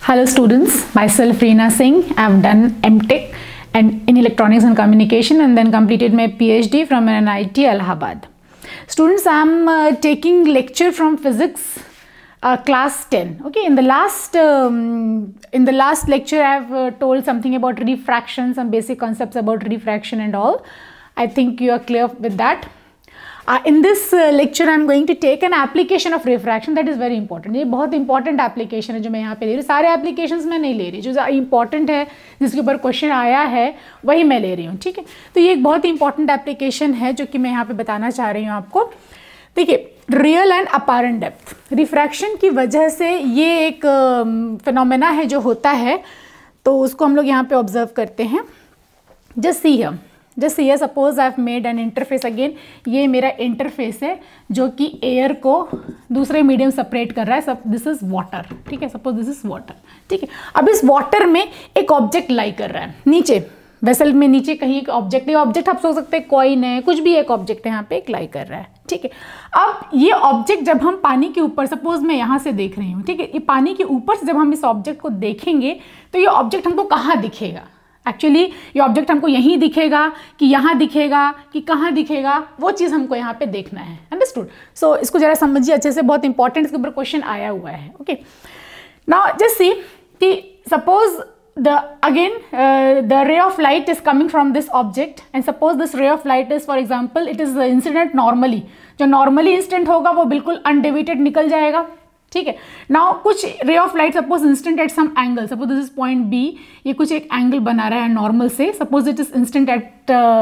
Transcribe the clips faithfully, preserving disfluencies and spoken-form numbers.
Hello students, myself Reena Singh. I have done M Tech and in Electronics and Communication and then completed my PhD from N I T Allahabad. Students, I am uh, taking lecture from physics uh, class ten. Okay, in the last um, in the last lecture I have uh, told something about refraction, some basic concepts about refraction and all. I think you are clear with that. Uh, in this uh, lecture I am going to take an application of refraction that is very important. ये बहुत important application है जो मैं यहाँ पे ले रही हूँ. सारे applications मैं नहीं ले रही, जो important है जिसके ऊपर question आया है वही मैं ले रही हूँ. ठीक है, तो ये एक बहुत important application है जो कि मैं यहाँ पे बताना चाह रही हूँ आपको. देखिए, real and apparent depth refraction की वजह से ये एक फिनोमेना है जो होता है, तो उसको हम लोग यहाँ पे ऑब्जर्व करते हैं. Just see here, just see here, suppose I have made an interface. Again ये मेरा इंटरफेस है जो कि एयर को दूसरे मीडियम सेपरेट कर रहा है. सब दिस इज वाटर. ठीक है, सपोज दिस इज वाटर. ठीक है, अब इस वाटर में एक ऑब्जेक्ट लाई कर रहा है नीचे वेसल में. नीचे कहीं एक ऑब्जेक्ट है, ऑब्जेक्ट आप सोच सकते हैं कॉइन है, कुछ भी एक ऑब्जेक्ट है यहाँ पे एक लाई कर रहा है. ठीक है, अब ये ऑब्जेक्ट जब हम पानी के ऊपर, सपोज मैं यहाँ से देख रही हूँ, ठीक है, ये पानी के ऊपर से जब हम इस ऑब्जेक्ट को देखेंगे तो ये ऑब्जेक्ट हमको कहाँ दिखेगा? एक्चुअली ये ऑब्जेक्ट हमको यहीं दिखेगा कि यहाँ दिखेगा कि कहाँ दिखेगा, वो चीज़ हमको यहाँ पे देखना है. अंडरस्टूड? सो इसको जरा समझिए अच्छे से, बहुत इंपॉर्टेंट इसके ऊपर क्वेश्चन आया हुआ है. ओके, नाउ जस्ट सी कि suppose the again uh, the ray of light is coming from this object and suppose this ray of light is, for example, it is incident normally. जो normally instant होगा वो बिल्कुल undeviated निकल जाएगा. ठीक है, now कुछ ray of light suppose instant at some angle, suppose this is point B, ये कुछ एक एंगल बना रहा है नॉर्मल से, suppose it is instant at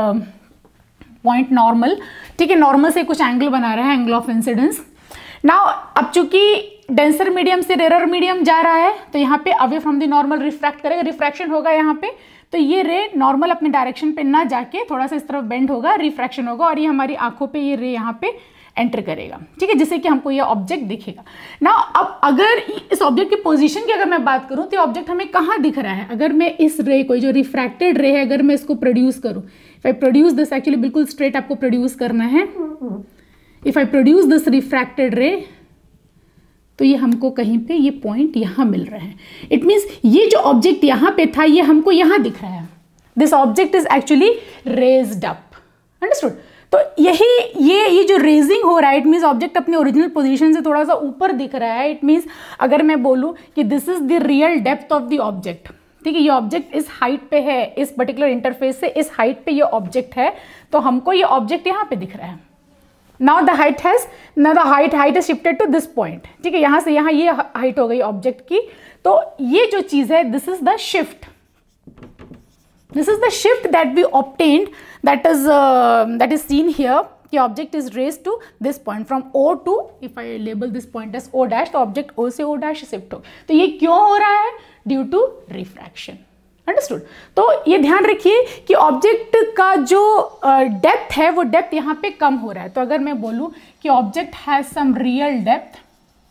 point normal. ठीक है, नॉर्मल से कुछ एंगल बना रहा है, एंगल ऑफ इंसिडेंस. नाउ अब चूंकि डेंसर मीडियम से रेरर मीडियम जा रहा है तो यहाँ पे away from the normal refract करेगा, रिफ्रैक्शन होगा यहाँ पे, तो ये रे नॉर्मल अपने डायरेक्शन पे ना जाके थोड़ा सा इस तरफ बेंड होगा, रिफ्रैक्शन होगा और ये हमारी आंखों पे ये रे यहाँ पे एंटर करेगा. ठीक है, जिससे कि हमको ये ऑब्जेक्ट दिखेगा. ना अब अगर इस ऑब्जेक्ट की पोजीशन की अगर मैं बात करूं तो ऑब्जेक्ट हमें कहाँ दिख रहा है? अगर मैं इस रे को, जो रिफ्रैक्टेड रे है, अगर मैं इसको प्रोड्यूस करूं, if I produce this, actually बिल्कुल स्ट्रेट आपको प्रोड्यूस करना है. If I produce this refracted ray तो ये हमको कहीं पे ये पॉइंट यहाँ मिल रहा है. इट मीन्स ये जो ऑब्जेक्ट यहाँ पे था ये हमको यहाँ दिख रहा है. This object is actually raised up. Understood? तो यही ये ये जो रेजिंग हो रहा है, इट मीन्स ऑब्जेक्ट अपने ओरिजिनल पोजीशन से थोड़ा सा ऊपर दिख रहा है. इट मीन्स अगर मैं बोलूँ कि this is the real depth of the object. ठीक है, ये ऑब्जेक्ट इस हाइट पे है, इस पर्टिकुलर इंटरफेस से इस हाइट पे ये ऑब्जेक्ट है, तो हमको ये ऑब्जेक्ट यहाँ पे दिख रहा है. Now the height has now the height height is shifted to this point. ठीक है, यहाँ से यहाँ ये हाइट हो गई ऑब्जेक्ट की. तो ये जो चीज़ है, this is the shift. This is the shift that we obtained, that is uh, that is seen here. The object is raised to this point from O to, if I label this point as O dash, तो object O से O dash shift हो. तो ये क्यों हो रहा है? Due to refraction. Understood? तो ये ध्यान रखिए कि ऑब्जेक्ट का जो डेप्थ uh, है वो डेप्थ यहाँ पे कम हो रहा है. तो अगर मैं बोलूँ कि object has some real depth,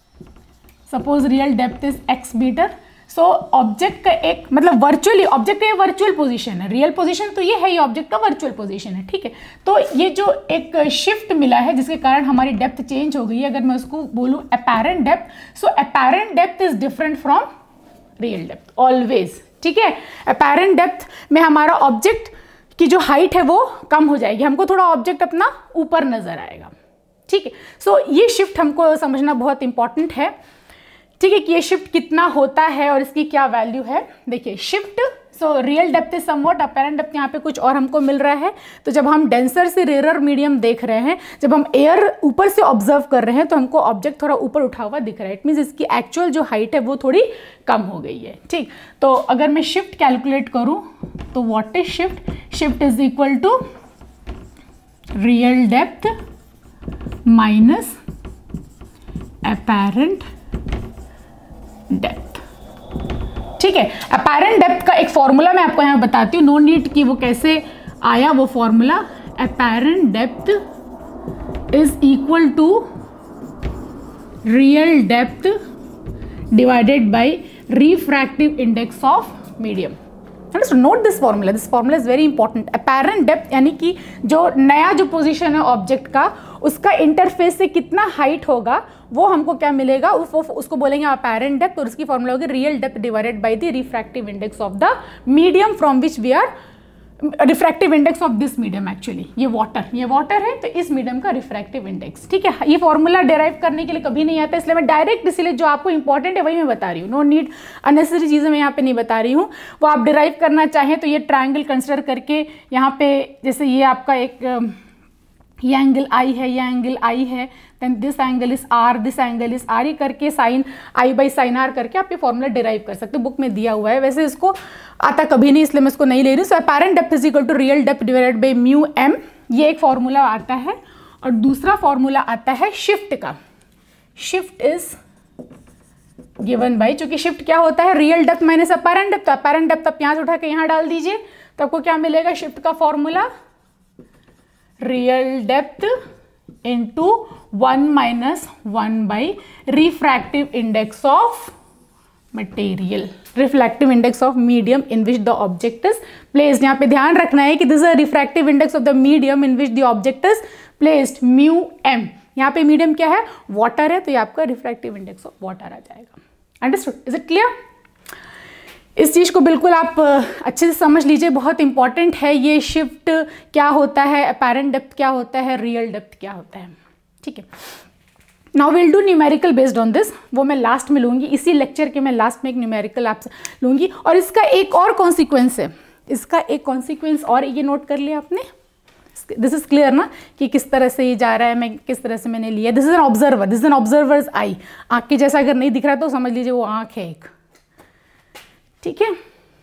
suppose real depth is X meter, so object का एक मतलब वर्चुअली ऑब्जेक्ट का ये वर्चुअल पोजीशन है. रियल पोजीशन तो ये है, ये ऑब्जेक्ट का वर्चुअल पोजीशन है. ठीक है, तो ये जो एक शिफ्ट मिला है जिसके कारण हमारी डेप्थ चेंज हो गई है. अगर मैं उसको बोलूँ apparent depth, so apparent depth is different from real depth always. ठीक है, अपैरेंट डेप्थ में हमारा ऑब्जेक्ट की जो हाइट है वो कम हो जाएगी, हमको थोड़ा ऑब्जेक्ट अपना ऊपर नजर आएगा. ठीक है, सो ये शिफ्ट हमको समझना बहुत इंपॉर्टेंट है. ठीक है, कि ये शिफ्ट कितना होता है और इसकी क्या वैल्यू है. देखिए, shift, so real depth is somewhat, apparent depth यहाँ पे कुछ और हमको मिल रहा है. तो जब हम डेंसर से रेरर मीडियम देख रहे हैं, जब हम एयर ऊपर से ऑब्जर्व कर रहे हैं तो हमको ऑब्जेक्ट थोड़ा ऊपर उठा हुआ दिख रहा है. इट मीन्स इसकी एक्चुअल जो हाइट है वो थोड़ी कम हो गई है. ठीक, तो अगर मैं शिफ्ट कैलकुलेट करूँ तो what is shift? Shift is equal to real depth minus apparent depth. ठीक है, अपैरेंट डेप्थ का एक फॉर्मूला मैं आपको यहाँ बताती हूँ, नो नीड कि वो कैसे आया वो formula. Apparent depth is equal to real depth divided by refractive index of medium. Note this formula, this formula is very important. Apparent depth यानी कि जो नया जो पोजीशन है ऑब्जेक्ट का उसका इंटरफेस से कितना हाइट होगा वो हमको क्या मिलेगा, उस, उसको बोलेंगे अपैरेंट डेप्थ, और उसकी फॉर्मूला होगी real depth divided by the refractive index of the medium from which we are, refractive index of this medium, actually ये वाटर ये वाटर है तो इस मीडियम का रिफ्रैक्टिव इंडेक्स। ठीक है, ये फॉर्मूला डेराइव करने के लिए कभी नहीं आता, इसलिए मैं डायरेक्ट, इसलिए जो आपको इंपॉर्टेंट है वही मैं बता रही हूँ, नो नीड अननेसेसरी चीज़ें मैं यहाँ पे नहीं बता रही हूँ। वो आप डेराइव करना चाहें तो ये ट्राइंगल कंसिडर करके यहाँ पे, जैसे ये आपका एक ये एंगल आई है, ये एंगल आई है, then this angle is r, this angle is r, ये करके sine i by sine r करके आप ये फॉर्मूला डिराइव कर सकते हो, बुक में दिया हुआ है। वैसे इसको आता कभी नहीं, इसलिए मैं इसको नहीं ले रही हूँ। So apparent depth is equal to real depth divided by mu m, ये एक फॉर्मूला आता है। और दूसरा फॉर्मूला आता है शिफ्ट का, शिफ्ट इज गिवन बाई, चूंकि शिफ्ट क्या होता है, real depth minus apparent depth, तो अपैरेंट डेप्थ आप यहाँ से उठा के यहाँ डाल दीजिए तो आपको क्या मिलेगा, शिफ्ट का formula real depth into one minus one by refractive index of material, refractive index of medium in which the object is placed. यहाँ पे ध्यान रखना है कि this is refractive index of the medium in which the object is placed, mu m. यहाँ पे medium क्या है, वाटर है, तो ये आपका रिफ्रैक्टिव इंडेक्स ऑफ वाटर आ जाएगा। Understood, is it clear? इस चीज़ को बिल्कुल आप अच्छे से समझ लीजिए, बहुत इंपॉर्टेंट है ये। शिफ्ट क्या होता है, अपैरेंट डेप्थ क्या होता है, रियल डेप्थ क्या होता है। ठीक है, now will do numerical based on this, वो मैं लास्ट में लूँगी, इसी लेक्चर के मैं लास्ट में एक न्यूमेरिकल आपसे लूँगी। और इसका एक और कॉन्सिक्वेंस है, इसका एक कॉन्सिक्वेंस और ये नोट कर लिया आपने, दिस इज क्लियर ना कि किस तरह से ये जा रहा है, मैं किस तरह से मैंने लिया। This is an observer, this is an observer's eye, आँख के जैसा अगर नहीं दिख रहा तो समझ लीजिए वो आँख है एक। ठीक है,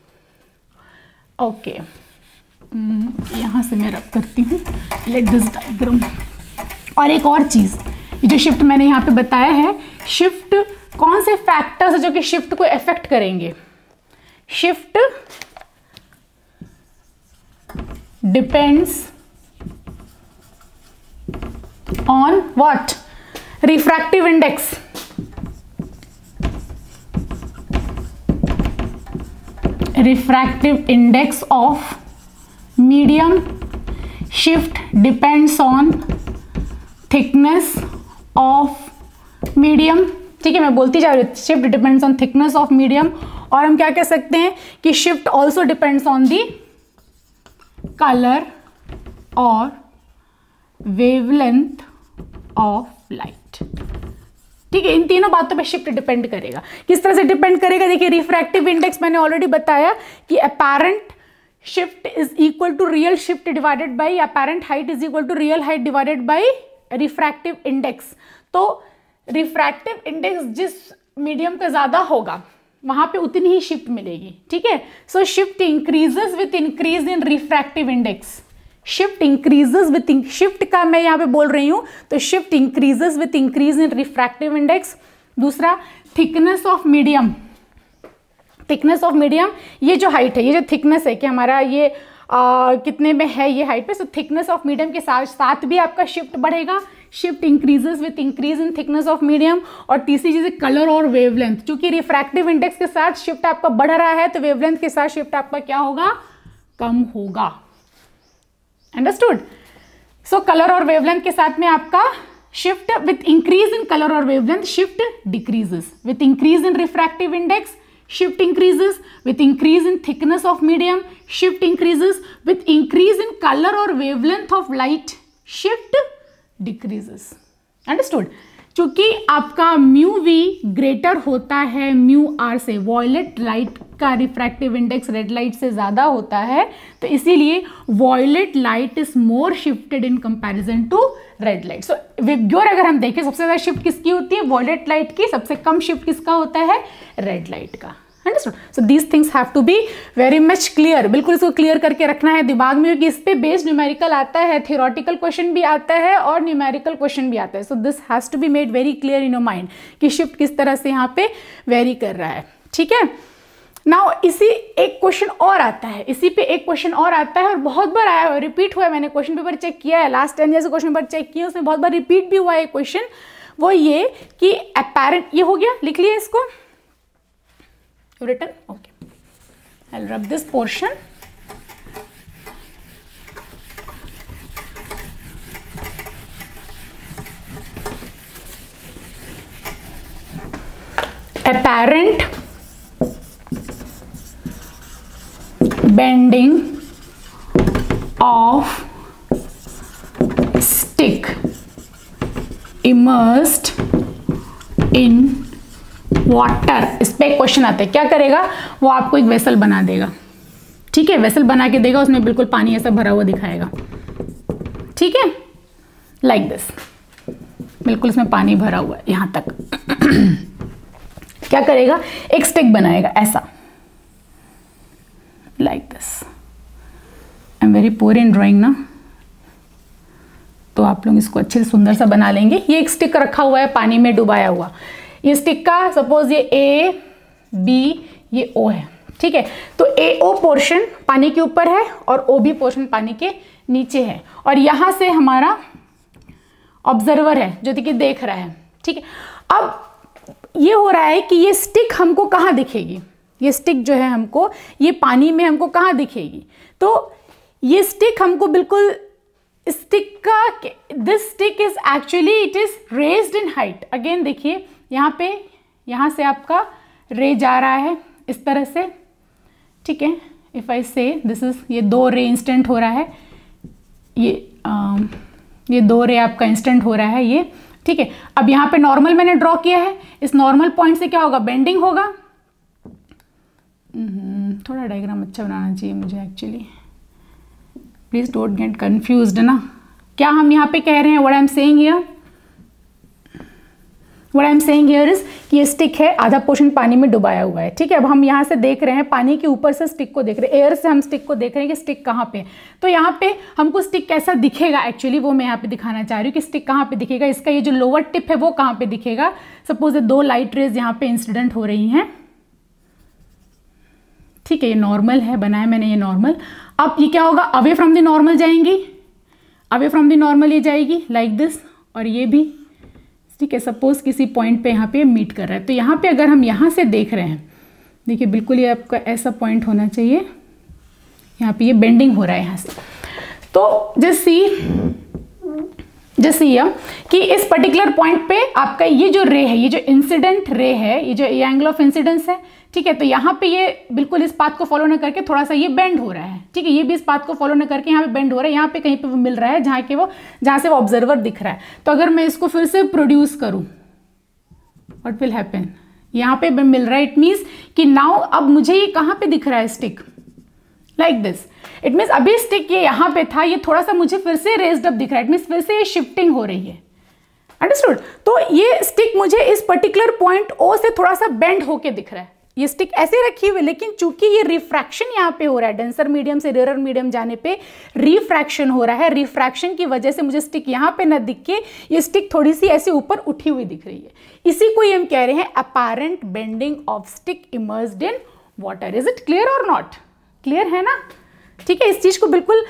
ओके, यहाँ से मैं रब करती हूँ, लेट दिस डायग्राम। और एक और चीज़, ये जो शिफ्ट मैंने यहाँ पे बताया है, शिफ्ट कौन से फैक्टर्स है जो कि शिफ्ट को अफेक्ट करेंगे। Shift depends on what, refractive index. refractive index of medium, shift depends on thickness of medium। ठीक है, मैं बोलती जा रही हूँ, shift depends on thickness of medium। और हम क्या कह सकते हैं कि shift also depends on the color और wavelength of light। ठीक है, इन तीनों बातों पे शिफ्ट डिपेंड करेगा। किस तरह से डिपेंड करेगा, देखिए रिफ्रैक्टिव इंडेक्स मैंने ऑलरेडी बताया कि apparent shift is equal to real shift divided by apparent height is equal to real height divided by refractive index. तो रिफ्रैक्टिव इंडेक्स जिस मीडियम का ज्यादा होगा वहां पे उतनी ही शिफ्ट मिलेगी। ठीक है, so shift increases with increase in refractive index, shift increases with, shift का मैं यहाँ पे बोल रही हूँ, तो shift increases with increase in refractive index. दूसरा, thickness of medium, thickness of medium, ये जो हाइट है, ये जो थिकनेस है कि हमारा ये आ, कितने में है ये हाइट पे, सो थिकनेस ऑफ मीडियम के साथ साथ भी आपका शिफ्ट बढ़ेगा। Shift increases with increase in thickness of medium. और तीसरी चीज़ है कलर और वेवलेंथ, क्योंकि रिफ्रैक्टिव इंडेक्स के साथ शिफ्ट आपका बढ़ रहा है तो वेवलेंथ के साथ शिफ्ट आपका क्या होगा, कम होगा। अंडरस्टूड? सो कलर और वेवलेंथ के साथ में आपका shift with increase in colour और wavelength shift decreases, with increase in refractive index shift increases, with increase in thickness of medium shift increases, with increase in color or wavelength of light shift decreases। Understood? चूंकि आपका mu V greater होता है mu r से, violet light का refractive index red light से ज़्यादा होता है, तो इसीलिए violet light is more shifted in comparison to red light. So विग्योर अगर हम देखें सबसे ज़्यादा शिफ्ट किसकी होती है, वॉयलेट लाइट की, सबसे कम शिफ्ट किसका होता है, रेड लाइट का। Understood? So these things have to be very much clear, बिल्कुल इसको क्लियर करके रखना है दिमाग में, क्योंकि इस पे बेस्ड न्यूमेरिकल आता है, थियोरटिकल क्वेश्चन भी आता है और न्यूमेरिकल क्वेश्चन भी आता है। So this has to be made very clear in your mind कि शिफ्ट किस तरह से यहाँ पे वेरी कर रहा है। ठीक है, नाउ इसी एक क्वेश्चन और आता है, इसी पे एक क्वेश्चन और आता है और बहुत बार आया हुआ, रिपीट हुआ है, मैंने क्वेश्चन पेपर चेक किया है, लास्ट टेन ईयर से क्वेश्चन पेपर चेक किया, उसमें बहुत बार रिपीट भी हुआ है क्वेश्चन। वो ये कि अपैरेंट, ये हो गया, लिख लिया इसको, written, okay, I'll rub this portion। apparent bending of stick immersed in water। इस पे एक क्वेश्चन आता है, क्या करेगा वो आपको एक वेसल बना देगा, ठीक है, वेसल बना के देगा, उसमें बिल्कुल पानी ऐसा भरा हुआ दिखाएगा, ठीक है, लाइक दिस, बिल्कुल इसमें पानी भरा हुआ है यहां तक। क्या करेगा, एक स्टिक बनाएगा ऐसा, like this. I am very poor in drawing ना, तो आप लोग इसको अच्छे से सुंदर सा बना लेंगे। ये एक स्टिक रखा हुआ है पानी में डुबाया हुआ, ये स्टिक का सपोज ये ए बी ये ओ है, ठीक है, तो ए ओ पोर्शन पानी के ऊपर है और ओ बी पोर्शन पानी के नीचे है, और यहां से हमारा ऑब्जर्वर है जो कि देख रहा है, ठीक है। अब ये हो रहा है कि ये स्टिक हमको कहाँ दिखेगी, ये स्टिक जो है हमको ये पानी में हमको कहाँ दिखेगी, तो ये स्टिक हमको बिल्कुल स्टिक का, this stick is actually it is raised in height. Again देखिए यहाँ पे, यहाँ से आपका रे जा रहा है इस तरह से, ठीक है, इफ आई से दिस इज, ये दो रे इंस्टेंट हो रहा है, ये आ, ये दो रे आपका इंस्टेंट हो रहा है ये, ठीक है। अब यहाँ पे नॉर्मल मैंने ड्रॉ किया है, इस नॉर्मल पॉइंट से क्या होगा, बेंडिंग होगा। थोड़ा डायग्राम अच्छा बनाना चाहिए मुझे actually, please don't get confused ना। क्या हम यहाँ पे कह रहे हैं, what I am saying here, what I am saying here is कि ये स्टिक है, आधा पोर्शन पानी में डुबाया हुआ है, ठीक है। अब हम यहाँ से देख रहे हैं, पानी के ऊपर से स्टिक को देख रहे हैं, एयर से हम स्टिक को देख रहे हैं कि स्टिक कहाँ पे है, तो यहाँ पे हमको स्टिक कैसा दिखेगा एक्चुअली वो मैं यहाँ पे दिखाना चाह रही हूँ कि स्टिक कहाँ पे दिखेगा, इसका ये जो लोअर टिप है वो कहाँ पे दिखेगा। सपोज दो लाइट रेज यहाँ पे इंसिडेंट हो रही हैं, ठीक है, ये नॉर्मल है, बनाया मैंने ये नॉर्मल। अब ये क्या होगा, अवे फ्रॉम द नॉर्मल जाएंगी, अवे फ्रॉम द नॉर्मल ये जाएगी लाइक दिस, और ये भी, ठीक है, सपोज किसी पॉइंट पे यहाँ पे जमीट कर रहा है, तो यहाँ पे अगर हम यहाँ से देख रहे हैं, देखिए बिल्कुल ये आपका ऐसा पॉइंट होना चाहिए, यहाँ पे ये बेंडिंग हो रहा है यहाँ से, तो जस्ट सी जस्ट सी कि इस पर्टिकुलर पॉइंट पे आपका ये जो रे है, ये जो इंसिडेंट रे है, ये जो ये एंगल ऑफ इंसिडेंस है, ठीक है, तो यहाँ पे ये बिल्कुल इस पाथ को फॉलो न करके थोड़ा सा ये बेंड हो रहा है, ठीक है, ये भी इस पाथ को फॉलो न करके यहाँ पे बेंड हो रहा है, यहाँ पे कहीं पे वो मिल रहा है जहाँ के वो जहाँ से वो ऑब्जर्वर दिख रहा है। तो अगर मैं इसको फिर से प्रोड्यूस करूँ, व्हाट विल हैपन, यहाँ पे मिल रहा है, इट मीन्स कि नाउ अब मुझे ये कहाँ पे दिख रहा है stick, like this, it means अभी स्टिक ये यहाँ पे था, ये थोड़ा सा मुझे फिर से रेज्ड अप दिख रहा है, इट मीन्स फिर से ये शिफ्टिंग हो रही है, अंडरस्टूड। तो ये स्टिक मुझे इस पर्टिकुलर पॉइंट ओ से थोड़ा सा बेंड होके दिख रहा है, ये स्टिक ऐसे रखी हुई, लेकिन चूंकि ये रिफ्रैक्शन यहाँ पे हो रहा है, डेंसर मीडियम से रेयर मीडियम जाने पे रिफ्रैक्शन हो रहा है, रिफ्रैक्शन की वजह से मुझे स्टिक यहाँ पे ना दिख के ये स्टिक थोड़ी सी ऐसे ऊपर उठी हुई दिख रही है, इसी को हम कह रहे हैं apparent bending of stick immersed in water. Is it clear और नॉट क्लियर, है ना, ठीक है। इस चीज को बिल्कुल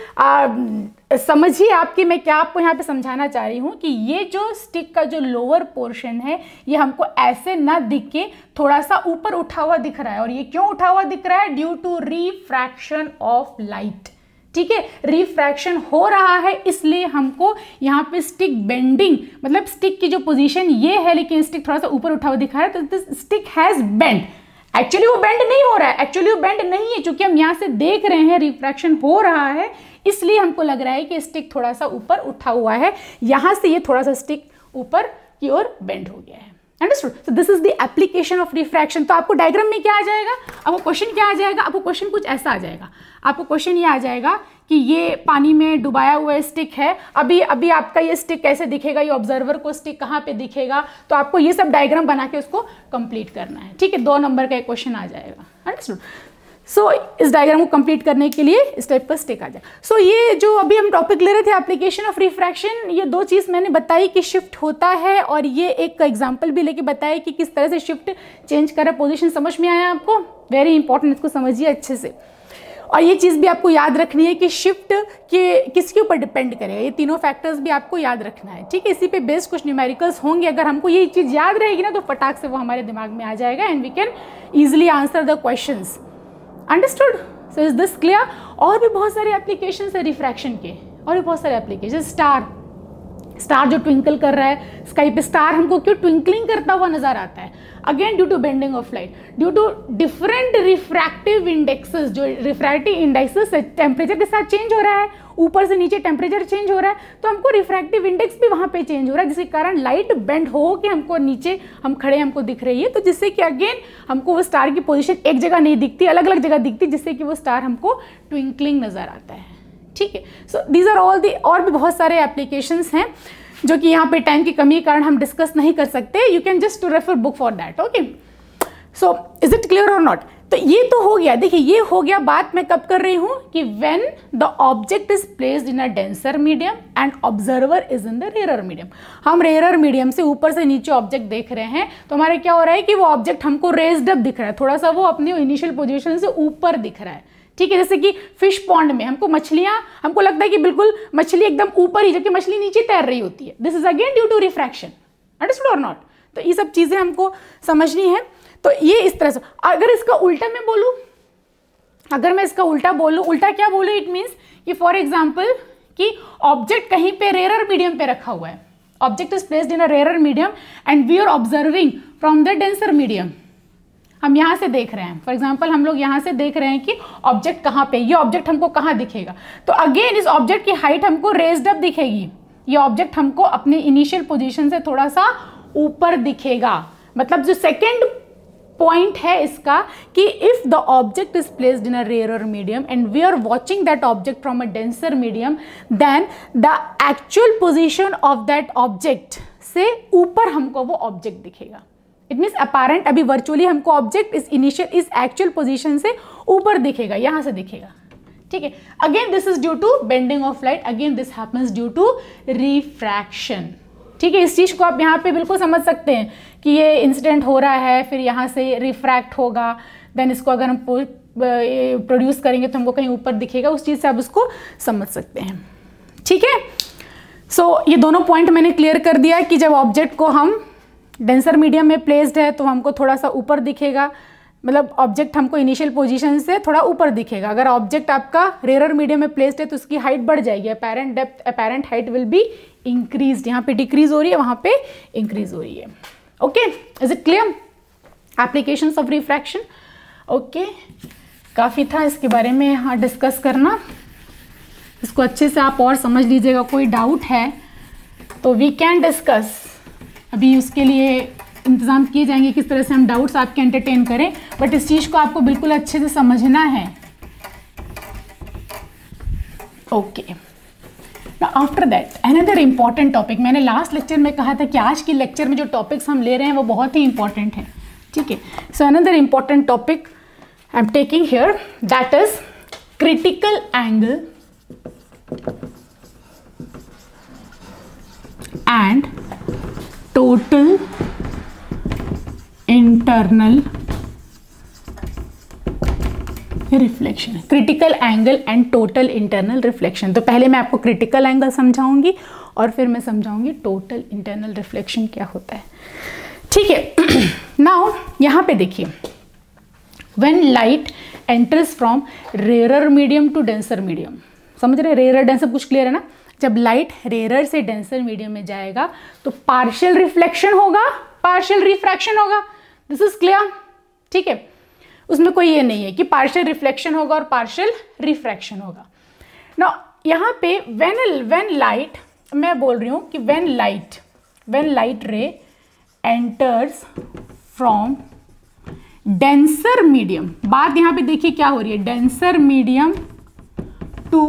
समझिए आपकी, मैं क्या आपको यहाँ पे समझाना चाह रही हूँ कि ये जो स्टिक का जो लोअर पोर्शन है ये हमको ऐसे ना दिख के थोड़ा सा ऊपर उठा हुआ दिख रहा है, और ये क्यों उठा हुआ दिख रहा है, due to refraction of light, ठीक है, रिफ्रैक्शन हो रहा है, इसलिए हमको यहाँ पे स्टिक बेंडिंग, मतलब स्टिक की जो पोजीशन ये है लेकिन स्टिक थोड़ा सा ऊपर उठा हुआ दिखा रहा है, तो this stick has bend. Actually वो बेंड नहीं हो रहा है, एक्चुअली वो बेंड नहीं है, क्योंकि हम यहाँ से देख रहे हैं रिफ्रैक्शन हो रहा है, इसलिए हमको लग रहा है कि स्टिक थोड़ा सा ऊपर उठा हुआ है, यहाँ से ये थोड़ा सा स्टिक ऊपर की ओर बेंड हो गया है, understood. So this is the application of refraction. तो आपको डायग्राम में क्या आ जाएगा, आपको क्वेश्चन क्या आ जाएगा, आपको क्वेश्चन कुछ ऐसा आ जाएगा, आपको क्वेश्चन ये आ जाएगा कि ये पानी में डुबाया हुआ स्टिक है, अभी अभी आपका ये स्टिक कैसे दिखेगा, ये ऑब्जर्वर को स्टिक कहाँ पे दिखेगा, तो आपको ये सब डायग्राम बना के उसको कंप्लीट करना है, ठीक है, दो नंबर का एक क्वेश्चन आ जाएगा, अंडरस्टूड। सो so, इस डायग्राम को कंप्लीट करने के लिए इस टाइप का स्टिक आ जाए। सो so, ये जो अभी हम टॉपिक ले रहे थे एप्लीकेशन ऑफ रिफ्रैक्शन, ये दो चीज़ मैंने बताई कि शिफ्ट होता है, और ये एक एग्जांपल भी लेके बताया कि किस तरह से शिफ्ट चेंज कर रहा है, पोजीशन समझ में आया आपको, वेरी इंपॉर्टेंट, इसको समझिए अच्छे से। और ये चीज़ भी आपको याद रखनी है कि शिफ्ट के किसके ऊपर डिपेंड करेगा, ये तीनों फैक्टर्स भी आपको याद रखना है, ठीक है। इसी पे बेस्ड कुछ न्यूमेरिकल्स होंगे, अगर हमको ये चीज़ याद रहेगी ना तो फटाक से वो हमारे दिमाग में आ जाएगा, and we can easily answer the questions, understood. So is this clear. और भी बहुत सारे एप्लीकेशन है रिफ्रैक्शन के, और भी बहुत सारे एप्लीकेशन, स्टार स्टार जो ट्विंकल कर रहा है स्काई पे, स्टार हमको क्यों ट्विंकलिंग करता हुआ नजर आता है? Again due to bending of light, due to different refractive indexes, जो रिफ्रैक्टिव इंडेक्सेस टेम्परेचर के साथ चेंज हो रहा है, ऊपर से नीचे टेम्परेचर चेंज हो रहा है, तो हमको रिफ्रैक्टिव इंडेक्स भी वहाँ पे चेंज हो रहा है, जिसके कारण लाइट बेंड हो के हमको नीचे हम खड़े हमको दिख रही है, तो जिससे कि अगेन हमको वो स्टार की पोजीशन एक जगह नहीं दिखती, अलग अलग जगह दिखती, जिससे कि वो स्टार हमको ट्विंकलिंग नजर आता है। ठीक है, so these are all the, और भी बहुत सारे एप्लीकेशंस हैं जो कि यहाँ पे टाइम की कमी के कारण हम डिस्कस नहीं कर सकते। You can just to refer book for that. Okay, so is it clear और नॉट? तो ये तो हो गया, देखिए ये हो गया। बात मैं कब कर रही हूँ कि when the object is placed in a denser medium and observer is in the rare medium. हम रेयर मीडियम से ऊपर से नीचे ऑब्जेक्ट देख रहे हैं, तो हमारे क्या हो रहा है कि वो ऑब्जेक्ट हमको रेज्ड अप दिख रहा है, थोड़ा सा वो अपनी इनिशियल पोजिशन से ऊपर दिख रहा है। ठीक है, जैसे कि फिश पॉन्ड में हमको मछलियां, हमको लगता है कि बिल्कुल मछली एकदम ऊपर ही, जबकि मछली नीचे तैर रही होती है। This is again due to refraction. Understood और नॉट? तो ये सब चीजें हमको समझनी है। तो ये इस तरह से, अगर इसका उल्टा मैं बोलूं, अगर मैं इसका उल्टा बोलूं, उल्टा क्या बोलूं? इट मीन्स कि फॉर एग्जाम्पल कि ऑब्जेक्ट कहीं पे रेयर मीडियम पे रखा हुआ है, object is placed in a rare medium and we are observing from the denser medium. हम यहाँ से देख रहे हैं, फॉर एग्जाम्पल हम लोग यहाँ से देख रहे हैं कि ऑब्जेक्ट कहाँ पे, ये ऑब्जेक्ट हमको कहाँ दिखेगा, तो अगेन इस ऑब्जेक्ट की हाइट हमको रेज्ड अप दिखेगी, ये ऑब्जेक्ट हमको अपने इनिशियल पोजीशन से थोड़ा सा ऊपर दिखेगा। मतलब जो सेकेंड पॉइंट है इसका कि if the object is placed in a rare medium and we are watching that object from a denser medium, then the actual position of that object से ऊपर हमको वो ऑब्जेक्ट दिखेगा। इट मीन्स अपारेंट, अभी virtually हमको object इस initial इस actual position से ऊपर दिखेगा, यहां से दिखेगा। ठीक है, again this is due to bending of light, again this happens due to refraction. ठीक है, इस चीज को आप यहाँ पे बिल्कुल समझ सकते हैं कि ये इंसिडेंट हो रहा है, फिर यहाँ से रिफ्रैक्ट होगा, देन इसको अगर हम प्रोड्यूस करेंगे तो हमको कहीं ऊपर दिखेगा, उस चीज से आप उसको समझ सकते हैं। ठीक है, सो so, ये दोनों पॉइंट मैंने क्लियर कर दिया कि जब ऑब्जेक्ट को हम डेंसर मीडियम में प्लेस्ड है तो हमको थोड़ा सा ऊपर दिखेगा, मतलब ऑब्जेक्ट हमको इनिशियल पोजीशन से थोड़ा ऊपर दिखेगा। अगर ऑब्जेक्ट आपका रेयर मीडियम में प्लेस्ड है तो उसकी हाइट बढ़ जाएगी, apparent depth apparent height will be increase, यहाँ पे डिक्रीज हो रही है, वहाँ पे इंक्रीज हो रही है। Okay, is it clear? Applications of refraction. Okay, काफ़ी था इसके बारे में यहाँ डिस्कस करना, इसको अच्छे से आप और समझ लीजिएगा। कोई डाउट है तो वी कैन डिस्कस, अभी उसके लिए इंतज़ाम किए जाएंगे किस तरह से हम डाउट्स आपके एंटरटेन करें, बट इस चीज़ को आपको बिल्कुल अच्छे से समझना है। Okay, after that another important topic, मैंने लास्ट लेक्चर में कहा था कि आज की लेक्चर में जो टॉपिक्स हम ले रहे हैं वो बहुत ही इंपॉर्टेंट है। ठीक है, so another important topic I am taking here, that is critical angle and total internal reflection. Critical angle and total internal reflection. तो पहले मैं आपको क्रिटिकल एंगल समझाऊंगी और फिर मैं समझाऊंगी टोटल इंटरनल रिफ्लेक्शन क्या होता है। ठीक है, नाउ यहां पे देखिए, when light enters from rarer medium to denser medium, समझ रहे, रेयरर डेंसर कुछ क्लियर है ना? जब लाइट रेयरर से डेंसर मीडियम में जाएगा तो पार्शियल रिफ्लेक्शन होगा, पार्शियल रिफ्रैक्शन होगा। This is clear? ठीक है, उसमें कोई ये नहीं है कि पार्शियल रिफ्लेक्शन होगा और पार्शियल रिफ्रैक्शन होगा। नाउ यहाँ पे व्हेन व्हेन लाइट, मैं बोल रही हूँ कि when light when light ray enters from denser medium, बात यहाँ पे देखिए क्या हो रही है, denser medium to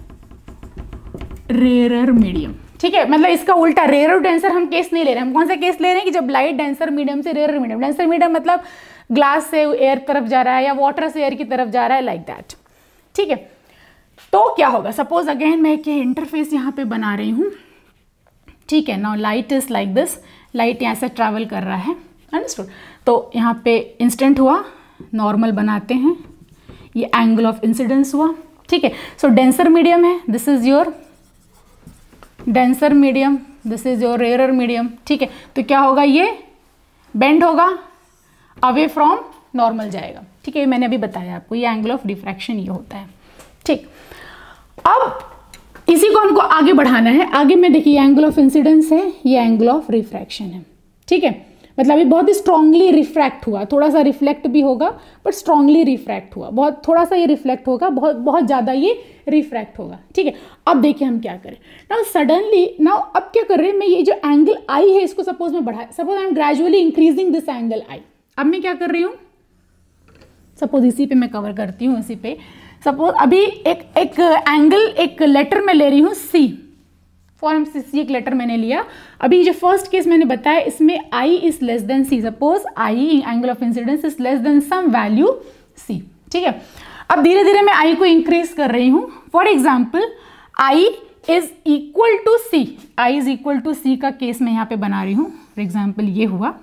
rarer medium. ठीक है, मतलब इसका उल्टा, रेयर और डेंसर हम केस नहीं ले रहे हैं। हम कौन सा केस ले रहे हैं कि जब लाइट डेंसर मीडियम से रेयर मीडियम, डेंसर मीडियम मतलब ग्लास से एयर तरफ जा रहा है या वाटर से एयर की तरफ जा रहा है, लाइक दैट। ठीक है, तो क्या होगा, सपोज अगेन मैं एक इंटरफेस यहाँ पे बना रही हूँ। ठीक है, now light is like this, light यहाँ से ट्रैवल कर रहा है, अंडरस्टूड? तो यहाँ पे इंस्टेंट हुआ, नॉर्मल बनाते हैं, ये एंगल ऑफ इंसिडेंस हुआ। ठीक है, सो डेंसर मीडियम है, this is your denser medium, this is your rarer medium. ठीक है, तो क्या होगा, ये बेंड होगा, अवे फ्रॉम नॉर्मल जाएगा। ठीक है, मैंने अभी बताया आपको, ये एंगल ऑफ डिफ्रैक्शन ये होता है। ठीक, अब इसी को हमको आगे बढ़ाना है। आगे में देखिए एंगल ऑफ इंसिडेंस है, ये एंगल ऑफ रिफ्रैक्शन है, ठीक है। मतलब ये बहुत ही स्ट्रांगली रिफ्रैक्ट हुआ, थोड़ा सा रिफ्लेक्ट भी होगा बट स्ट्रांगली रिफ्रैक्ट हुआ, बहुत थोड़ा सा ये रिफ्लेक्ट होगा, बहुत बहुत ज़्यादा ये रिफ्रैक्ट होगा, ठीक है। अब देखिए हम क्या करें नाउ, सडनली नाउ अब क्या कर रहे हैं, मैं ये जो एंगल आई है इसको सपोज मैं बढ़ा, suppose I am gradually increasing this angle i. अब मैं क्या कर रही हूँ, सपोज इसी पे मैं कवर करती हूँ, इसी पे सपोज अभी एक एक एंगल एक लेटर में ले रही हूँ सी, फॉर सी एक लेटर मैंने लिया। अभी जो फर्स्ट केस मैंने बताया इसमें i is less than c, suppose i angle of incidence is less than some value c, ठीक है। अब धीरे धीरे मैं आई को इंक्रीज कर रही हूँ। For example i is equal to c, i is equal to c का केस मैं यहाँ पे बना रही हूँ। फॉर एग्जाम्पल ये हुआ,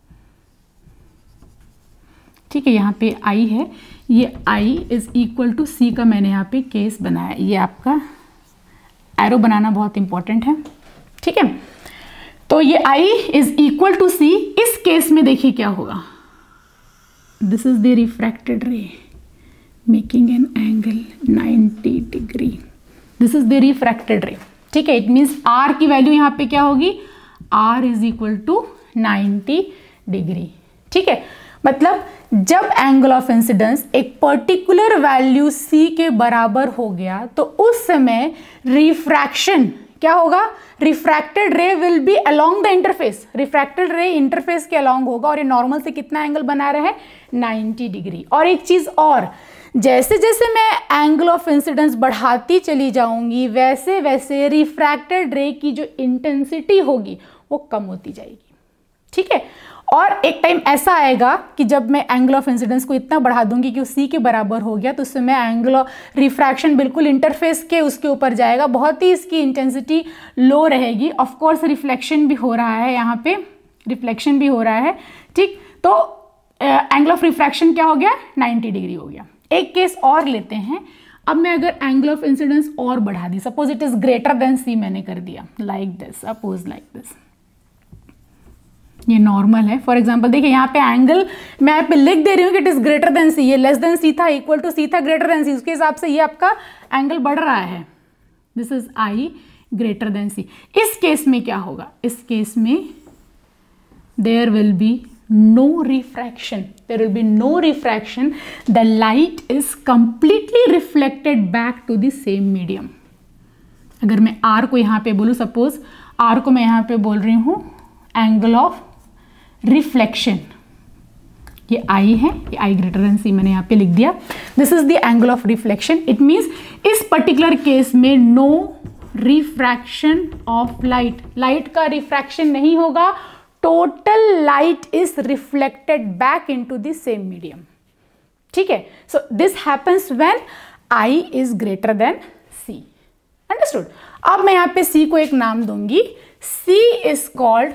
ठीक है, यहाँ पे आई है, ये i is equal to c का मैंने यहाँ पे केस बनाया। ये आपका एरो बनाना बहुत इंपॉर्टेंट है, ठीक है। तो ये i is equal to c, इस केस में देखिए क्या होगा, this is the refracted ray making an angle ninety degree, this is the refracted ray, ठीक है। इट मीन्स आर की वैल्यू यहाँ पे क्या होगी, r is equal to ninety degree, ठीक है। मतलब जब एंगल ऑफ इंसिडेंस एक पर्टिकुलर वैल्यू सी के बराबर हो गया तो उस समय रिफ्रैक्शन क्या होगा, refracted ray will be along the interface, refracted ray interface के अलोंग होगा और ये नॉर्मल से कितना एंगल बना रहा है, नाइंटी डिग्री। और एक चीज और, जैसे जैसे मैं एंगल ऑफ इंसिडेंस बढ़ाती चली जाऊंगी वैसे वैसे रिफ्रैक्टेड रे की जो इंटेंसिटी होगी वो कम होती जाएगी, ठीक है। और एक टाइम ऐसा आएगा कि जब मैं एंगल ऑफ इंसिडेंस को इतना बढ़ा दूंगी कि वो सी के बराबर हो गया तो उस समय एंगल ऑफ रिफ्रैक्शन बिल्कुल इंटरफेस के उसके ऊपर जाएगा, बहुत ही इसकी इंटेंसिटी लो रहेगी। ऑफ कोर्स रिफ्लेक्शन भी हो रहा है, यहाँ पे रिफ्लेक्शन भी हो रहा है, ठीक। तो एंगल ऑफ रिफ्रैक्शन क्या हो गया, नाइंटी डिग्री हो गया। एक केस और लेते हैं। अब मैं अगर एंगल ऑफ इंसिडेंस और बढ़ा दी, suppose it is greater than C मैंने कर दिया, like this, suppose like this, ये नॉर्मल है। फॉर एग्जांपल देखिए यहाँ पे एंगल मैं यहाँ पे लिख दे रही हूँ कि it is greater than C, ये लेस देन सी था, इक्वल टू सी था, ग्रेटर देन सी, उसके हिसाब से ये आपका एंगल बढ़ रहा है, this is I greater than C. इस केस में क्या होगा, इस केस में there will be no refraction, there will be no refraction, the light is completely reflected back to the same medium. अगर मैं आर को यहाँ पे बोलूँ, सपोज आर को मैं यहाँ पे बोल रही हूँ एंगल ऑफ रिफ्लेक्शन, ये आई है, ये आई ग्रेटर देन सी मैंने यहाँ पे लिख दिया, this is the angle of reflection. It means इस पर्टिकुलर केस में no refraction of light, light का रिफ्रैक्शन नहीं होगा, total light is reflected back into the same medium, ठीक है। So this happens when I is greater than C, understood. अब मैं यहाँ पे सी को एक नाम दूंगी, C is called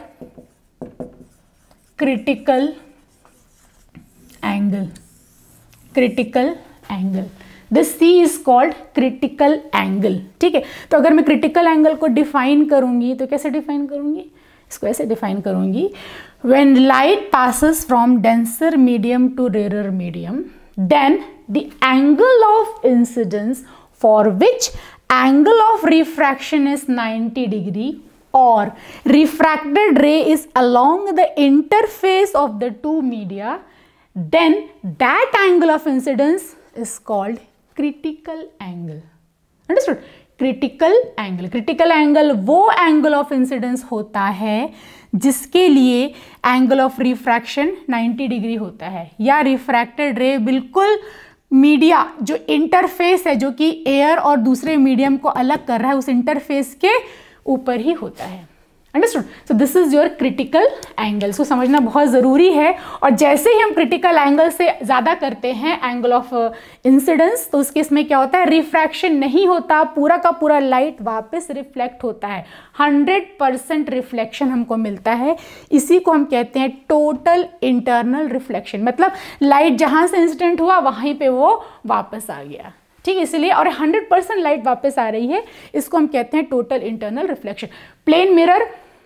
critical angle, critical angle, this C is called critical angle, ठीक है। तो अगर मैं क्रिटिकल एंगल को डिफाइन करूंगी तो कैसे डिफाइन करूंगी, इसको ऐसे डिफाइन करूंगी, when light passes from denser medium to rare medium then the angle of incidence for which angle of refraction is ninety degree or refracted ray is along the interface of the two media, then that angle of incidence is called critical angle, understood। critical angle, critical angle वो angle of incidence होता है जिसके लिए angle of refraction ninety degree होता है, या refracted ray बिल्कुल media जो इंटरफेस है, जो कि एयर और दूसरे मीडियम को अलग कर रहा है, उस इंटरफेस के ऊपर ही होता है, understood. So this is your critical angle, so समझना बहुत ज़रूरी है। और जैसे ही हम क्रिटिकल एंगल से ज़्यादा करते हैं एंगल ऑफ इंसिडेंस, तो उस केस में क्या होता है, रिफ्रैक्शन नहीं होता, पूरा का पूरा लाइट वापस रिफ्लेक्ट होता है, हंड्रेड परसेंट रिफ्लेक्शन हमको मिलता है। इसी को हम कहते हैं टोटल इंटरनल रिफ्लेक्शन, मतलब लाइट जहाँ से इंसिडेंट हुआ वहीं पे वो वापस आ गया, ठीक है। इसलिए और हंड्रेड परसेंट लाइट वापस आ रही है, इसको हम कहते हैं total internal reflection. Plane mirror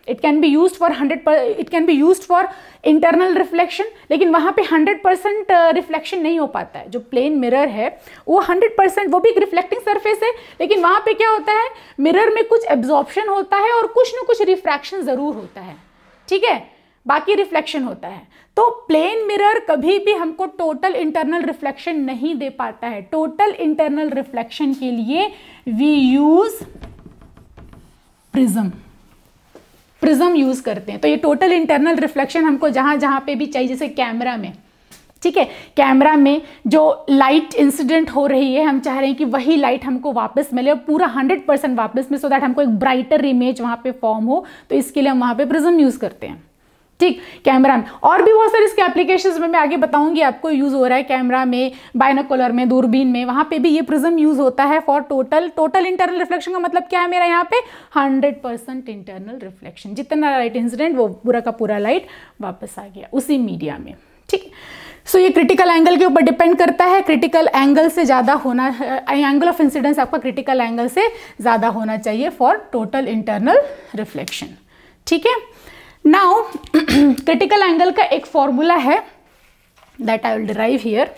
it can be used for hundred it can be used for internal reflection, लेकिन वहाँ पे हंड्रेड परसेंट रिफ्लेक्शन नहीं हो पाता है। जो प्लेन मिरर है वो हंड्रेड परसेंट, वो भी एक रिफ्लेक्टिंग सरफेस है, लेकिन वहाँ पे क्या होता है, मिरर में कुछ एब्जॉर्प्शन होता है और कुछ ना कुछ रिफ्रैक्शन ज़रूर होता है, ठीक है, बाकी रिफ्लेक्शन होता है। तो प्लेन मिरर कभी भी हमको टोटल इंटरनल रिफ्लेक्शन नहीं दे पाता है। टोटल इंटरनल रिफ्लेक्शन के लिए we use prism, prism use करते हैं। तो ये टोटल इंटरनल रिफ्लेक्शन हमको जहां जहां पे भी चाहिए, जैसे कैमरा में, ठीक है, कैमरा में जो लाइट इंसिडेंट हो रही है हम चाह रहे हैं कि वही लाइट हमको वापस मिले और पूरा हंड्रेड परसेंट वापस मिले, सो दैट हमको एक ब्राइटर इमेज वहां पे फॉर्म हो। तो इसके लिए हम वहां पे प्रिज्म यूज करते हैं, ठीक, कैमरा में। और भी बहुत सारे इसके एप्लीकेशंस में मैं आगे बताऊंगी आपको, यूज हो रहा है कैमरा में, बाइनोकुलर में, दूरबीन में, वहां पे भी ये प्रिज्म यूज होता है for total total internal reflection. का मतलब क्या है मेरा यहाँ पे, हंड्रेड परसेंट इंटरनल रिफ्लेक्शन, जितना लाइट इंसिडेंट वो पूरा का पूरा लाइट वापस आ गया उसी मीडिया में, ठीक। सो ये क्रिटिकल एंगल के ऊपर डिपेंड करता है, क्रिटिकल एंगल से ज़्यादा होना, एंगल ऑफ इंसिडेंस आपका क्रिटिकल एंगल से ज़्यादा होना चाहिए फॉर टोटल इंटरनल रिफ्लेक्शन, ठीक है। नाउ क्रिटिकल एंगल का एक फॉर्मूला है that I will derive here.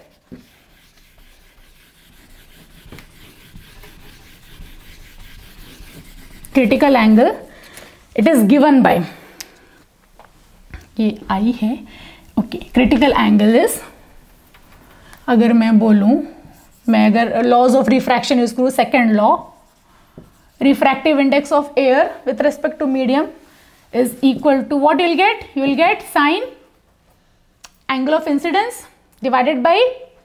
Critical angle it is given by, ये आई है, ओके। क्रिटिकल एंगल इज, अगर मैं बोलूं, मैं अगर लॉज ऑफ रिफ्रैक्शन यूज करूं, second law, refractive index of air with respect to medium is equal to what you will get? You will get sine angle of incidence divided by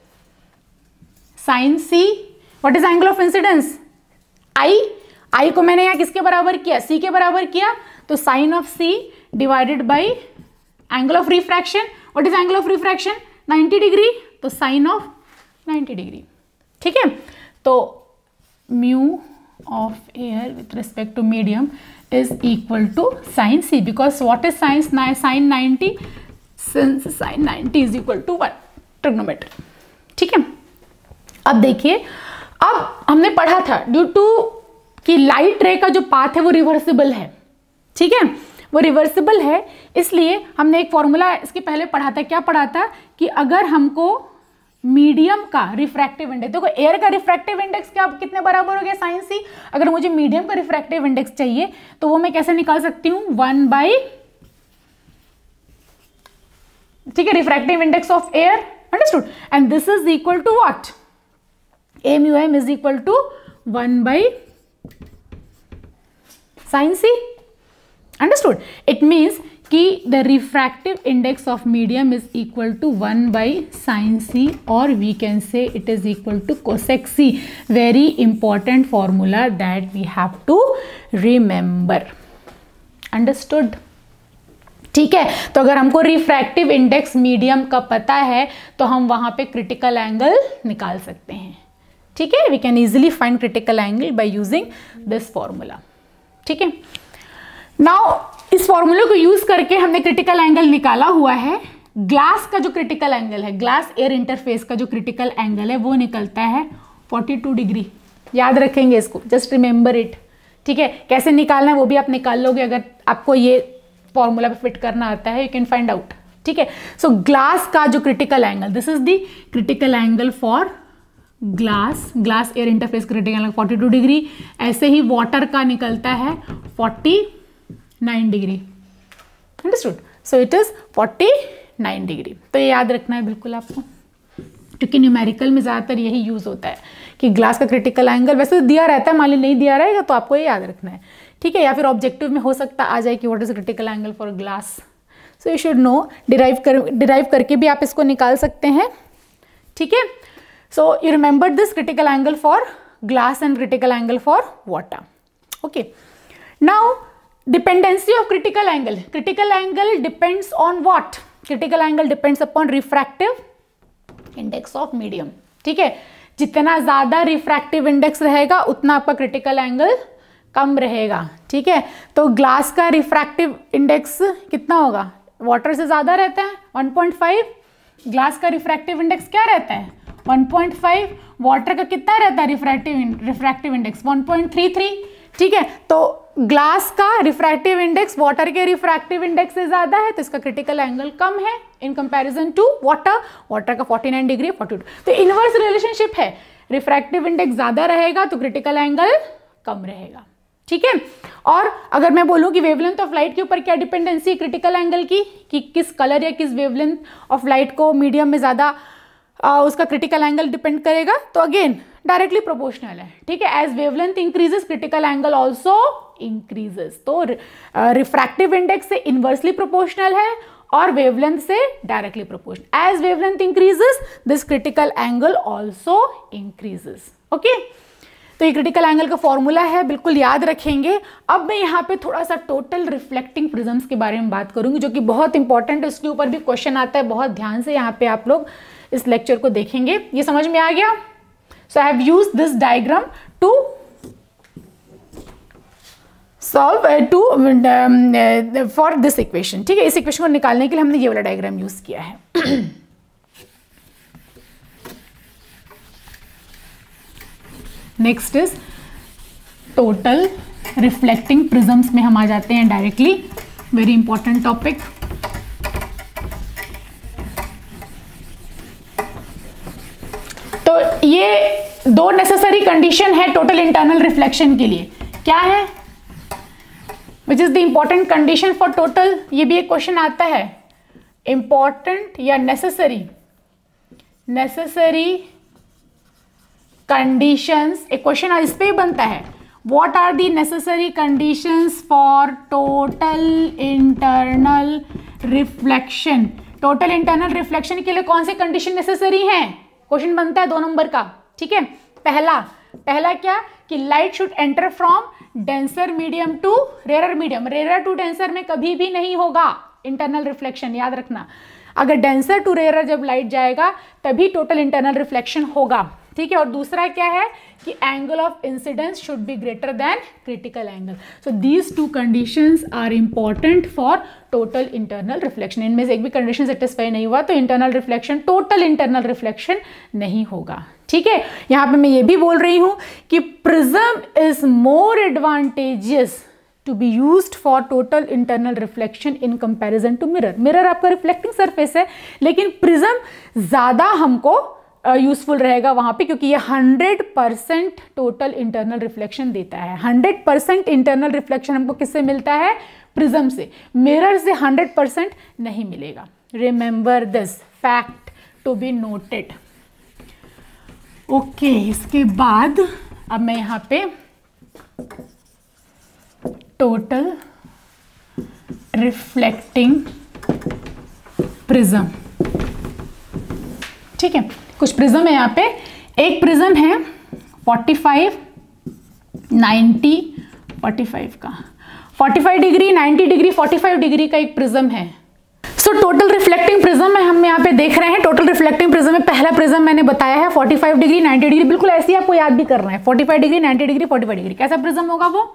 sine C. What is angle of incidence? I. I को मैंने यहाँ किसके बराबर किया, C के बराबर किया, तो sine of C divided by angle of refraction. What is angle of refraction? ninety degree, तो sine of ninety degree, ठीक है। तो mu of air with respect to medium is equal to sin C, because what is sin sin ninety? Since sin ninety is equal to one, trigonometry, ठीक है। अब देखिए, अब हमने पढ़ा था ड्यू टू कि लाइट रे का जो पाथ है वो रिवर्सिबल है, ठीक है, वो रिवर्सिबल है, इसलिए हमने एक फॉर्मूला इसके पहले पढ़ा था। क्या पढ़ा था कि अगर हमको मीडियम का रिफ्रैक्टिव इंडेक्स, देखो एयर का रिफ्रैक्टिव इंडेक्स क्या कितने बराबर हो गया, साइन सी। अगर मुझे मीडियम का रिफ्रैक्टिव इंडेक्स चाहिए तो वो मैं कैसे निकाल सकती हूँ, वन बाई, ठीक है, refractive index of air, understood, and this is equal to what, A mu M is equal to one by sine C, understood. It means कि the refractive index of medium is equal to one by sine C, और we can say it is equal to cosec C. Very important formula that we have to remember, understood, ठीक है। तो अगर हमको refractive index medium का पता है तो हम वहां पे क्रिटिकल एंगल निकाल सकते हैं, ठीक है। We can easily find critical angle by using this formula, ठीक है। नाउ इस फॉर्मूले को यूज करके हमने क्रिटिकल एंगल निकाला हुआ है। ग्लास का जो क्रिटिकल एंगल है, ग्लास एयर इंटरफेस का जो क्रिटिकल एंगल है वो निकलता है बयालीस डिग्री। याद रखेंगे इसको, जस्ट रिमेंबर इट, ठीक है। कैसे निकालना है वो भी आप निकाल लोगे अगर आपको ये फॉर्मूला पे फिट करना आता है, यू कैन फाइंड आउट, ठीक है। सो ग्लास का जो critical angle, this is the critical angle for glass, glass air interface critical angle बयालीस डिग्री। ऐसे ही वाटर का निकलता है उनचास degree, understood. So it is उनचास डिग्री। तो ये याद रखना है बिल्कुल आपको, क्योंकि न्यूमेरिकल में ज़्यादातर यही यूज़ होता है कि ग्लास का क्रिटिकल एंगल, वैसे तो दिया रहता है, मान ली नहीं दिया रहेगा तो आपको ये याद रखना है, ठीक है। या फिर ऑब्जेक्टिव में हो सकता आ जाए कि what is critical angle for glass, so you should know, derive कर डिराइव करके भी आप इसको निकाल सकते हैं, ठीक है। So you remember this critical angle for glass and critical angle for water, okay. Now dependency of critical angle, critical angle depends on what, critical angle depends upon refractive index of medium, ठीक है। जितना ज्यादा refractive index रहेगा उतना आपका critical angle कम रहेगा, ठीक है। तो ग्लास का रिफ्रैक्टिव इंडेक्स कितना होगा, वाटर से ज्यादा रहता है वन पॉइंट फाइव, ग्लास का रिफ्रैक्टिव इंडेक्स क्या रहता है वन पॉइंट फाइव, वाटर का कितना रहता है refractive refractive index one point three three, ठीक है, तो ग्लास का रिफ्रैक्टिव इंडेक्स वाटर के रिफ्रैक्टिव इंडेक्स से ज्यादा है, तो इसका क्रिटिकल एंगल कम है in comparison to water. Water का उनचास डिग्री बयालीस, तो इनवर्स रिलेशनशिप है, रिफ्रैक्टिव इंडेक्स ज्यादा रहेगा तो क्रिटिकल एंगल कम रहेगा, ठीक है। और अगर मैं बोलूं कि वेवलेंथ ऑफ लाइट के ऊपर क्या डिपेंडेंसी क्रिटिकल एंगल की, कि किस कलर या किस वेवलेंथ ऑफ लाइट को मीडियम में ज्यादा उसका क्रिटिकल एंगल डिपेंड करेगा, तो अगेन डायरेक्टली प्रोपोर्शनल है, ठीक है। As wavelength increases critical angle also increases, तो रिफ्रैक्टिव इंडेक्स से इनवर्सली प्रोपोर्शनल है और वेवलेंथ से directly proportional. As wavelength increases this critical angle also increases, okay. तो ये क्रिटिकल एंगल का फॉर्मूला है, बिल्कुल याद रखेंगे। अब मैं यहाँ पे थोड़ा सा टोटल रिफ्लेक्टिंग प्रिज्म्स के बारे में बात करूंगी, जो कि बहुत इंपॉर्टेंट है, इसके ऊपर भी क्वेश्चन आता है, बहुत ध्यान से यहाँ पे आप लोग इस लेक्चर को देखेंगे। ये समझ में आ गया? So I have used this diagram to solve to for this equation, ठीक है। इस इक्वेशन को निकालने के लिए हमने ये वाला डायग्राम यूज किया है। Next is total reflecting prisms में हम आ जाते हैं डायरेक्टली, वेरी इंपॉर्टेंट टॉपिक। तो ये दो नेसेसरी कंडीशन है टोटल इंटरनल रिफ्लेक्शन के लिए, क्या है? Which is the important condition for total, ये भी एक क्वेश्चन आता है, इंपॉर्टेंट या नेसेसरी, नेसेसरी कंडीशंस, एक क्वेश्चन इस पे ही बनता है। What are the necessary conditions for total internal reflection? Total internal reflection के लिए कौन सी कंडीशन नेसेसरी है? क्वेश्चन बनता है दो नंबर का, ठीक है। पहला पहला क्या कि light should enter from denser medium to rare medium. Rare to denser में कभी भी नहीं होगा इंटरनल रिफ्लेक्शन, याद रखना। अगर डेंसर टू रेयर जब लाइट जाएगा तभी टोटल इंटरनल रिफ्लेक्शन होगा, ठीक है। और दूसरा क्या है कि angle of incidence should be greater than critical angle. So these two conditions are important for total internal reflection. इनमें से एक भी कंडीशन सेटिस्फाई नहीं हुआ तो internal reflection, total internal reflection नहीं होगा, ठीक है। यहां पे मैं ये भी बोल रही हूं कि prism is more advantageous to be used for total internal reflection in comparison to mirror. mirror आपका रिफ्लेक्टिंग सरफेस है, लेकिन प्रिज्म ज्यादा हमको यूजफुल uh, रहेगा वहां पे, क्योंकि ये hundred percent total internal reflection देता है। हंड्रेड परसेंट इंटरनल रिफ्लेक्शन हमको किससे मिलता है? प्रिज्म से। मिरर से हंड्रेड परसेंट नहीं मिलेगा। Remember this fact to be noted, okay. इसके बाद अब मैं यहाँ पे टोटल रिफ्लेक्टिंग प्रिज्म, ठीक है। कुछ प्रिज्म है यहाँ पे। एक प्रिज्म है पैंतालीस, नब्बे, पैंतालीस का, पैंतालीस डिग्री, नब्बे डिग्री, पैंतालीस डिग्री का एक प्रिज्म है। सो टोटल रिफ्लेक्टिंग प्रिज्म में हम यहाँ पे देख रहे हैं। टोटल रिफ्लेक्टिंग प्रिज्म में पहला प्रिज्म मैंने बताया है पैंतालीस डिग्री, नब्बे डिग्री, बिल्कुल ऐसे ही आपको याद भी करना है। पैंतालीस डिग्री, नब्बे डिग्री, पैंतालीस डिग्री, कैसा प्रिज्म होगा वो?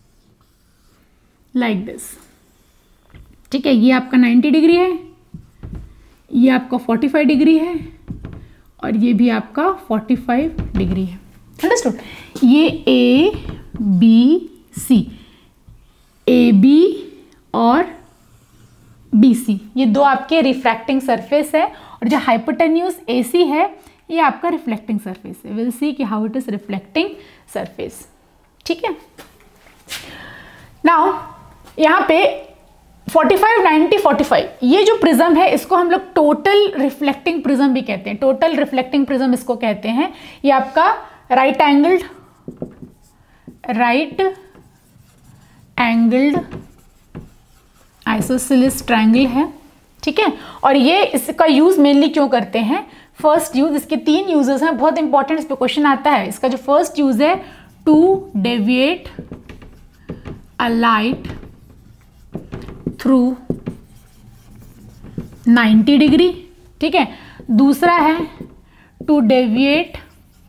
लाइक दिस, ठीक है। ये आपका नब्बे डिग्री है, ये आपका पैंतालीस डिग्री है और ये भी आपका पैंतालीस डिग्री है। अंडरस्टूड? ये A B C, A B और बी सी, ये दो आपके रिफ्रैक्टिंग सरफेस है, और जो हाइपोटेन्यूज ए सी है ये आपका रिफ्लेक्टिंग सरफेस है। विल सी कि how it is reflecting surface, ठीक है। नाउ यहाँ पे पैंतालीस, नब्बे, पैंतालीस, ये जो प्रिज्म है इसको हम लोग टोटल रिफ्लेक्टिंग प्रिज्म भी कहते हैं। टोटल रिफ्लेक्टिंग प्रिज्म इसको कहते हैं। ये आपका right angled right angled isosceles triangle है, ठीक है। और ये इसका यूज मेनली क्यों करते हैं? फर्स्ट यूज, इसके तीन यूजेस हैं, बहुत इंपॉर्टेंट, इस पे क्वेश्चन आता है। इसका जो फर्स्ट यूज है to deviate a light through नब्बे डिग्री, ठीक है। दूसरा है टू डेविएट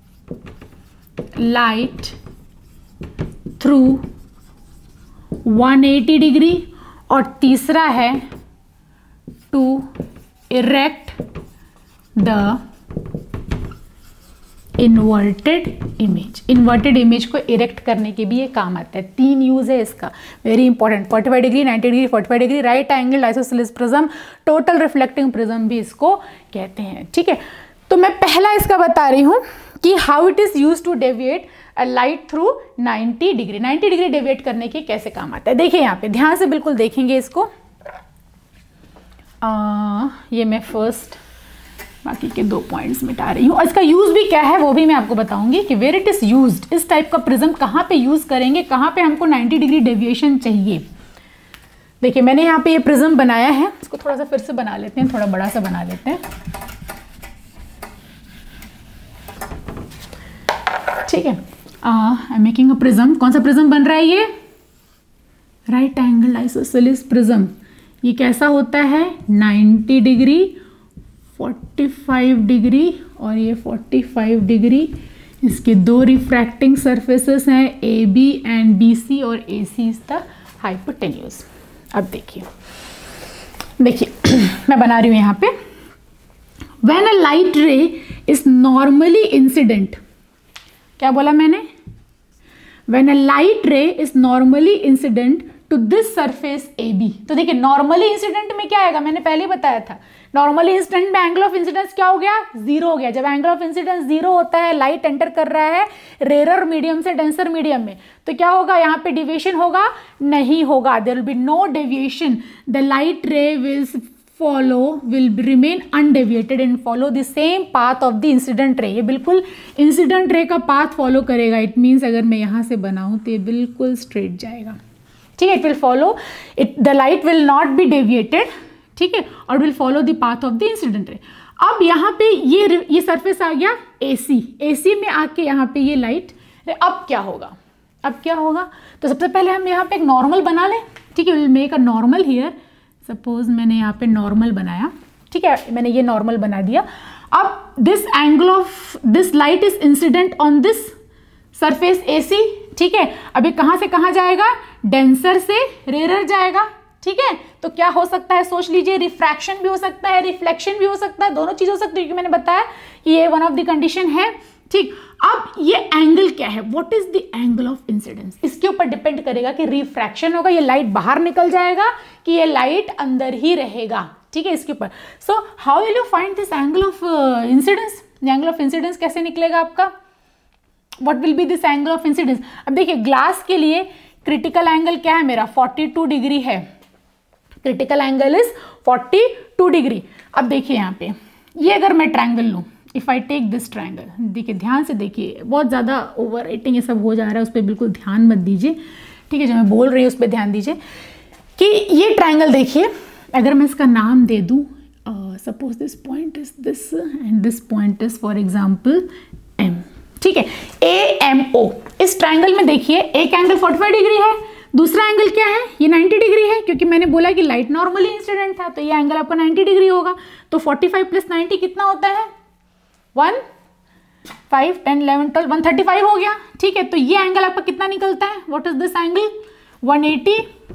लाइट थ्रू एक सौ अस्सी डिग्री, और तीसरा है to erect the inverted image. Inverted image को इरेक्ट करने के भी ये काम आता है। तीन यूज है इसका, very important. Forty five degree, ninety degree, forty five degree, right angle isosceles prism, total reflecting prism भी इसको कहते हैं। ठीक है, तो मैं पहला इसका बता रही हूँ कि how it is use to deviate a light through ninety degree. Ninety degree deviate करने के कैसे काम आता है, देखिए यहाँ पे ध्यान से बिल्कुल देखेंगे इसको। आ, ये मैं फर्स्ट बाकी के दो पॉइंट्स मिटा रही हूँ। इसका यूज भी क्या है वो भी मैं आपको बताऊंगी कि वेयर इट इज यूज्ड। इस टाइप का प्रिज्म कहाँ पे यूज करेंगे, कहाँ पे हमको नाइंटी डिग्री डेविएशन चाहिए। देखिए मैंने यहाँ पे ये प्रिज्म बनाया है, इसको थोड़ा सा फिर से बना लेते हैं, थोड़ा बड़ा सा बना लेते हैं। ठीक है, I am making a prism. कौन सा प्रिज्म बन रहा है ये, राइट एंगल आइसोसेलेस प्रिज्म। ये कैसा होता है, ninety degree, forty five degree और ये फोर्टी फाइव डिग्री। इसके दो रिफ्रैक्टिंग सरफेसेस हैं, A B and B C, और A C is the hypotenuse. अब देखिए देखिए मैं बना रही हूँ यहाँ पे, when a light ray is normally incident. क्या बोला मैंने, when a light ray is normally incident to this surface A B. तो देखिए नॉर्मली इंसिडेंट में क्या आएगा, मैंने पहले बताया था नॉर्मली इंसिडेंट में एंगल ऑफ इंसिडेंस क्या हो गया, जीरो हो गया। जब एंगल ऑफ इंसिडेंस जीरो होता है, लाइट एंटर कर रहा है रेयर मीडियम से डेंसर मीडियम में, तो क्या होगा, यहाँ पे डिविएशन होगा, नहीं होगा, there will be no deviation. The light ray will follow will remain undeviated and follow the same path of the incident ray. ये बिल्कुल इंसिडेंट रे का पाथ फॉलो करेगा। इट मीन्स अगर मैं यहाँ से बनाऊँ तो ये बिल्कुल स्ट्रेट जाएगा। ठीक है, it will follow it, the light will not be deviated, ठीक है, और will follow the path of the incident ray. अब यहाँ पे ये ये सरफेस आ गया एसी, एसी में आके यहाँ पे ये लाइट, अब क्या होगा, अब क्या होगा, तो सबसे पहले हम यहाँ पे एक नॉर्मल बना लें। ठीक है, will make a normal here. Suppose मैंने यहाँ पे नॉर्मल बनाया, ठीक है, मैंने ये नॉर्मल बना दिया। अब this angle of this light is incident on this surface AC. ठीक है, अभी कहाँ से कहाँ जाएगा, डेंसर से रेयर जाएगा। ठीक है, तो क्या हो सकता है, सोच लीजिए, रिफ्रैक्शन भी हो सकता है, रिफ्लेक्शन भी हो सकता है, दोनों चीज हो सकती है, क्योंकि मैंने बताया कि ये वन ऑफ द कंडीशन है। ठीक, अब ये एंगल क्या है, what is the angle of incidence, इसके ऊपर डिपेंड करेगा कि रिफ्रैक्शन होगा, ये लाइट बाहर निकल जाएगा कि ये लाइट अंदर ही रहेगा। ठीक है, इसके ऊपर। So how will you find this angle of incidence, angle of incidence कैसे निकलेगा आपका, what will be this angle of incidence. अब देखिए ग्लास के लिए क्रिटिकल एंगल क्या है मेरा, फोर्टी टू डिग्री है, critical angle is forty two degree. अब देखिए यहाँ पे ये अगर मैं ट्रायंगल लूँ, if I take this triangle, देखिए ध्यान से देखिए, बहुत ज़्यादा ओवर राइटिंग ये सब हो जा रहा है, उस पर बिल्कुल ध्यान मत दीजिए। ठीक है, जो मैं बोल रही हूँ उस पर ध्यान दीजिए कि ये ट्रायंगल देखिए, अगर मैं इसका नाम दे दूँ, suppose this point is this end this point is for example M. ठीक है, ए एम ओ, इस ट्रायंगल में देखिए एक एंगल फोर्टी फाइव डिग्री है, दूसरा एंगल क्या है, ये नाइंटी डिग्री है, क्योंकि मैंने बोला कि लाइट नॉर्मली इंसिडेंट था, तो ये एंगल आपका नाइंटी डिग्री होगा। तो फोर्टी फाइव प्लस नाइंटी कितना होता है, one, five, ten, eleven, twelve, one thirty five हो गया। ठीक है, तो ये एंगल आपका कितना निकलता है, what is this angle, one eighty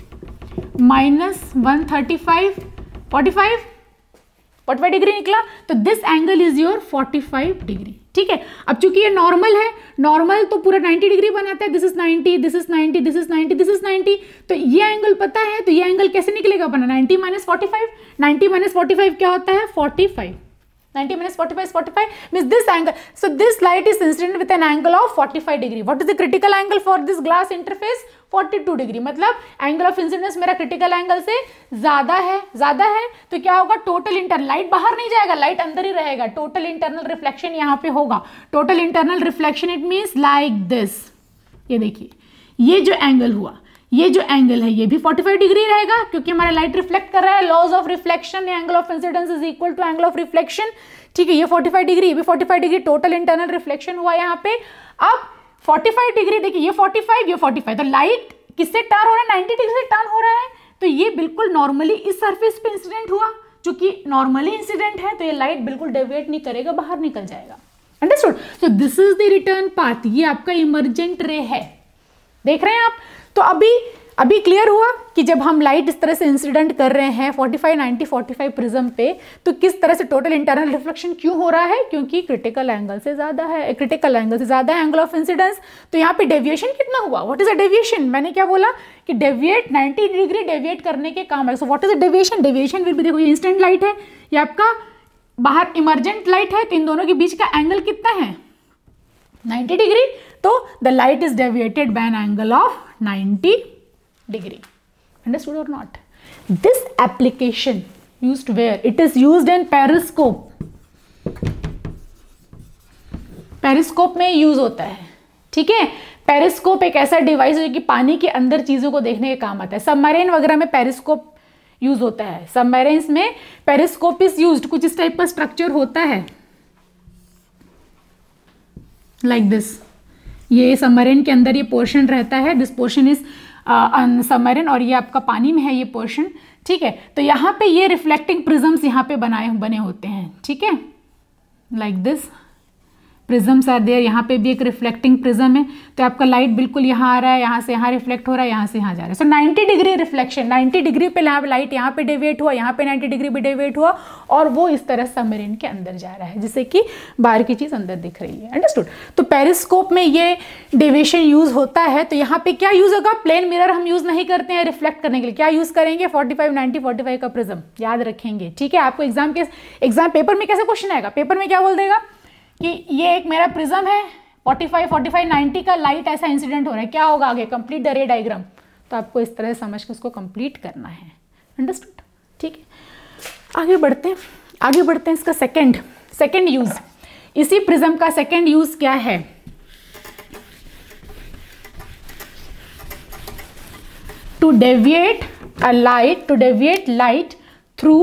minus one thirty five, forty five, forty five degree निकला, तो this angle is your forty five degree. ठीक है, अब चूंकि ये नॉर्मल है, नॉर्मल तो पूरा नाइंटी डिग्री बनाता है, this is ninety, this is ninety, this is ninety, this is ninety, तो ये एंगल पता है, तो ये एंगल कैसे निकलेगा अपना, ninety minus forty five, ninety minus forty five क्या होता है, forty five, ninety minus forty-five is forty-five, means this angle, so this light is incident with an angle of forty-five degree. What is the critical angle for this glass interface, forty-two degree, मतलब angle of incidence मेरा critical angle से ज्यादा है, ज्यादा है, तो क्या होगा, total internal, light बाहर नहीं जाएगा, light अंदर ही रहेगा, total internal reflection यहाँ पे होगा, total internal reflection it means like this। ये देखिए, ये जो angle हुआ, ये जो एंगल है ये भी फोर्टी फाइव डिग्री रहेगा, क्योंकि हमारा लाइट रिफ्लेक्ट कर रहा है, laws of reflection, angle of incidence is equal to angle of reflection. ठीक है, ये फोर्टी फाइव डिग्री, ये भी forty five degree, total internal reflection हुआ यहाँ पे। अब फोर्टी फाइव डिग्री देखिए, ये फोर्टी फाइव, ये फोर्टी फाइव, तो लाइट किससे टर्न हो रहा है, नाइंटी डिग्री से टर्न हो रहा है, तो ये बिल्कुल नॉर्मली इस सरफेस पे इंसिडेंट हुआ, चूंकि नॉर्मली इंसिडेंट है तो ये लाइट बिल्कुल डेविएट नहीं करेगा, बाहर निकल जाएगा। Understood, so this is the return path, ये आपका इमर्जेंट रे है, देख रहे हैं आप। तो अभी अभी क्लियर हुआ कि जब हम लाइट इस तरह से इंसिडेंट कर रहे हैं forty five, ninety, forty five prism पे, तो किस तरह से टोटल इंटरनल रिफ्लेक्शन क्यों हो रहा है? क्योंकि क्रिटिकल एंगल से ज़्यादा है, क्रिटिकल एंगल से ज़्यादा है एंगल ऑफ इंसिडेंस। तो यहाँ पे डेविएशन कितना हुआ? What is a deviation? मैंने क्या बोला कि डेविएट नाइंटी डिग्री डेविएट करने के काम है। So what is a deviation? Deviation will be, देखो ये इंस्टेंट लाइट है, ये आपका बाहर इमर्जेंट लाइट है, तो इन दोनों के बीच का एंगल कितना है? Ninety degree. तो the light is deviated by an angle of ninety degree. Understood or not? This application used where? It is used in periscope. Periscope में यूज होता है, ठीक है। पेरिस्कोप एक ऐसा डिवाइस है जो कि पानी के अंदर चीजों को देखने के काम आता है। सबमरीन वगैरह में पेरिस्कोप यूज होता है। सबमरीन्स में पेरिस्कोप इज यूज्ड। कुछ इस टाइप का स्ट्रक्चर होता है, लाइक दिस। ये सबमरीन के अंदर ये पोर्शन रहता है, दिस पोर्शन इज सबमरीन, और ये आपका पानी में है ये पोर्शन, ठीक है। तो यहाँ पे ये रिफ्लेक्टिंग प्रिज्म्स यहाँ पे बनाए बने होते हैं, ठीक है, like this prisms are there. यहाँ पे भी एक रिफ्लेक्टिंग प्रिज्म है, तो आपका लाइट बिल्कुल यहाँ आ रहा है, यहाँ से यहाँ रिफ्लेक्ट हो रहा है, यहाँ से यहाँ जा रहा है। So ninety degree reflection, ninety degree पे लाइट यहाँ पे डेविएट हुआ, यहाँ पे नाइंटी डिग्री पे डेविएट हुआ, और वो इस तरह सबमरीन के अंदर जा रहा है, जिससे कि बाहर की चीज़ अंदर दिख रही है। अंडरस्टूड? तो पेरिस्कोप में ये डेविएशन यूज होता है। तो यहाँ पे क्या यूज होगा? प्लेन मिरर हम यूज नहीं करते हैं रिफ्लेक्ट करने के लिए। क्या यूज करेंगे? Forty five, ninety, forty five का प्रिज्म याद रखेंगे, ठीक है। आपको एग्जाम के एग्जाम पेपर में कैसे क्वेश्चन आएगा? पेपर में क्या बोल देगा कि ये एक मेरा प्रिज्म है, forty five, forty five, ninety का लाइट ऐसा इंसिडेंट हो रहा है, क्या होगा आगे? Complete the ray diagram. तो आपको इस तरह से समझ के उसको कंप्लीट करना है। अंडरस्टूड? ठीक है, आगे बढ़ते हैं आगे बढ़ते हैं इसका सेकंड सेकंड यूज। इसी प्रिज्म का सेकंड यूज क्या है? To deviate a light to deviate light through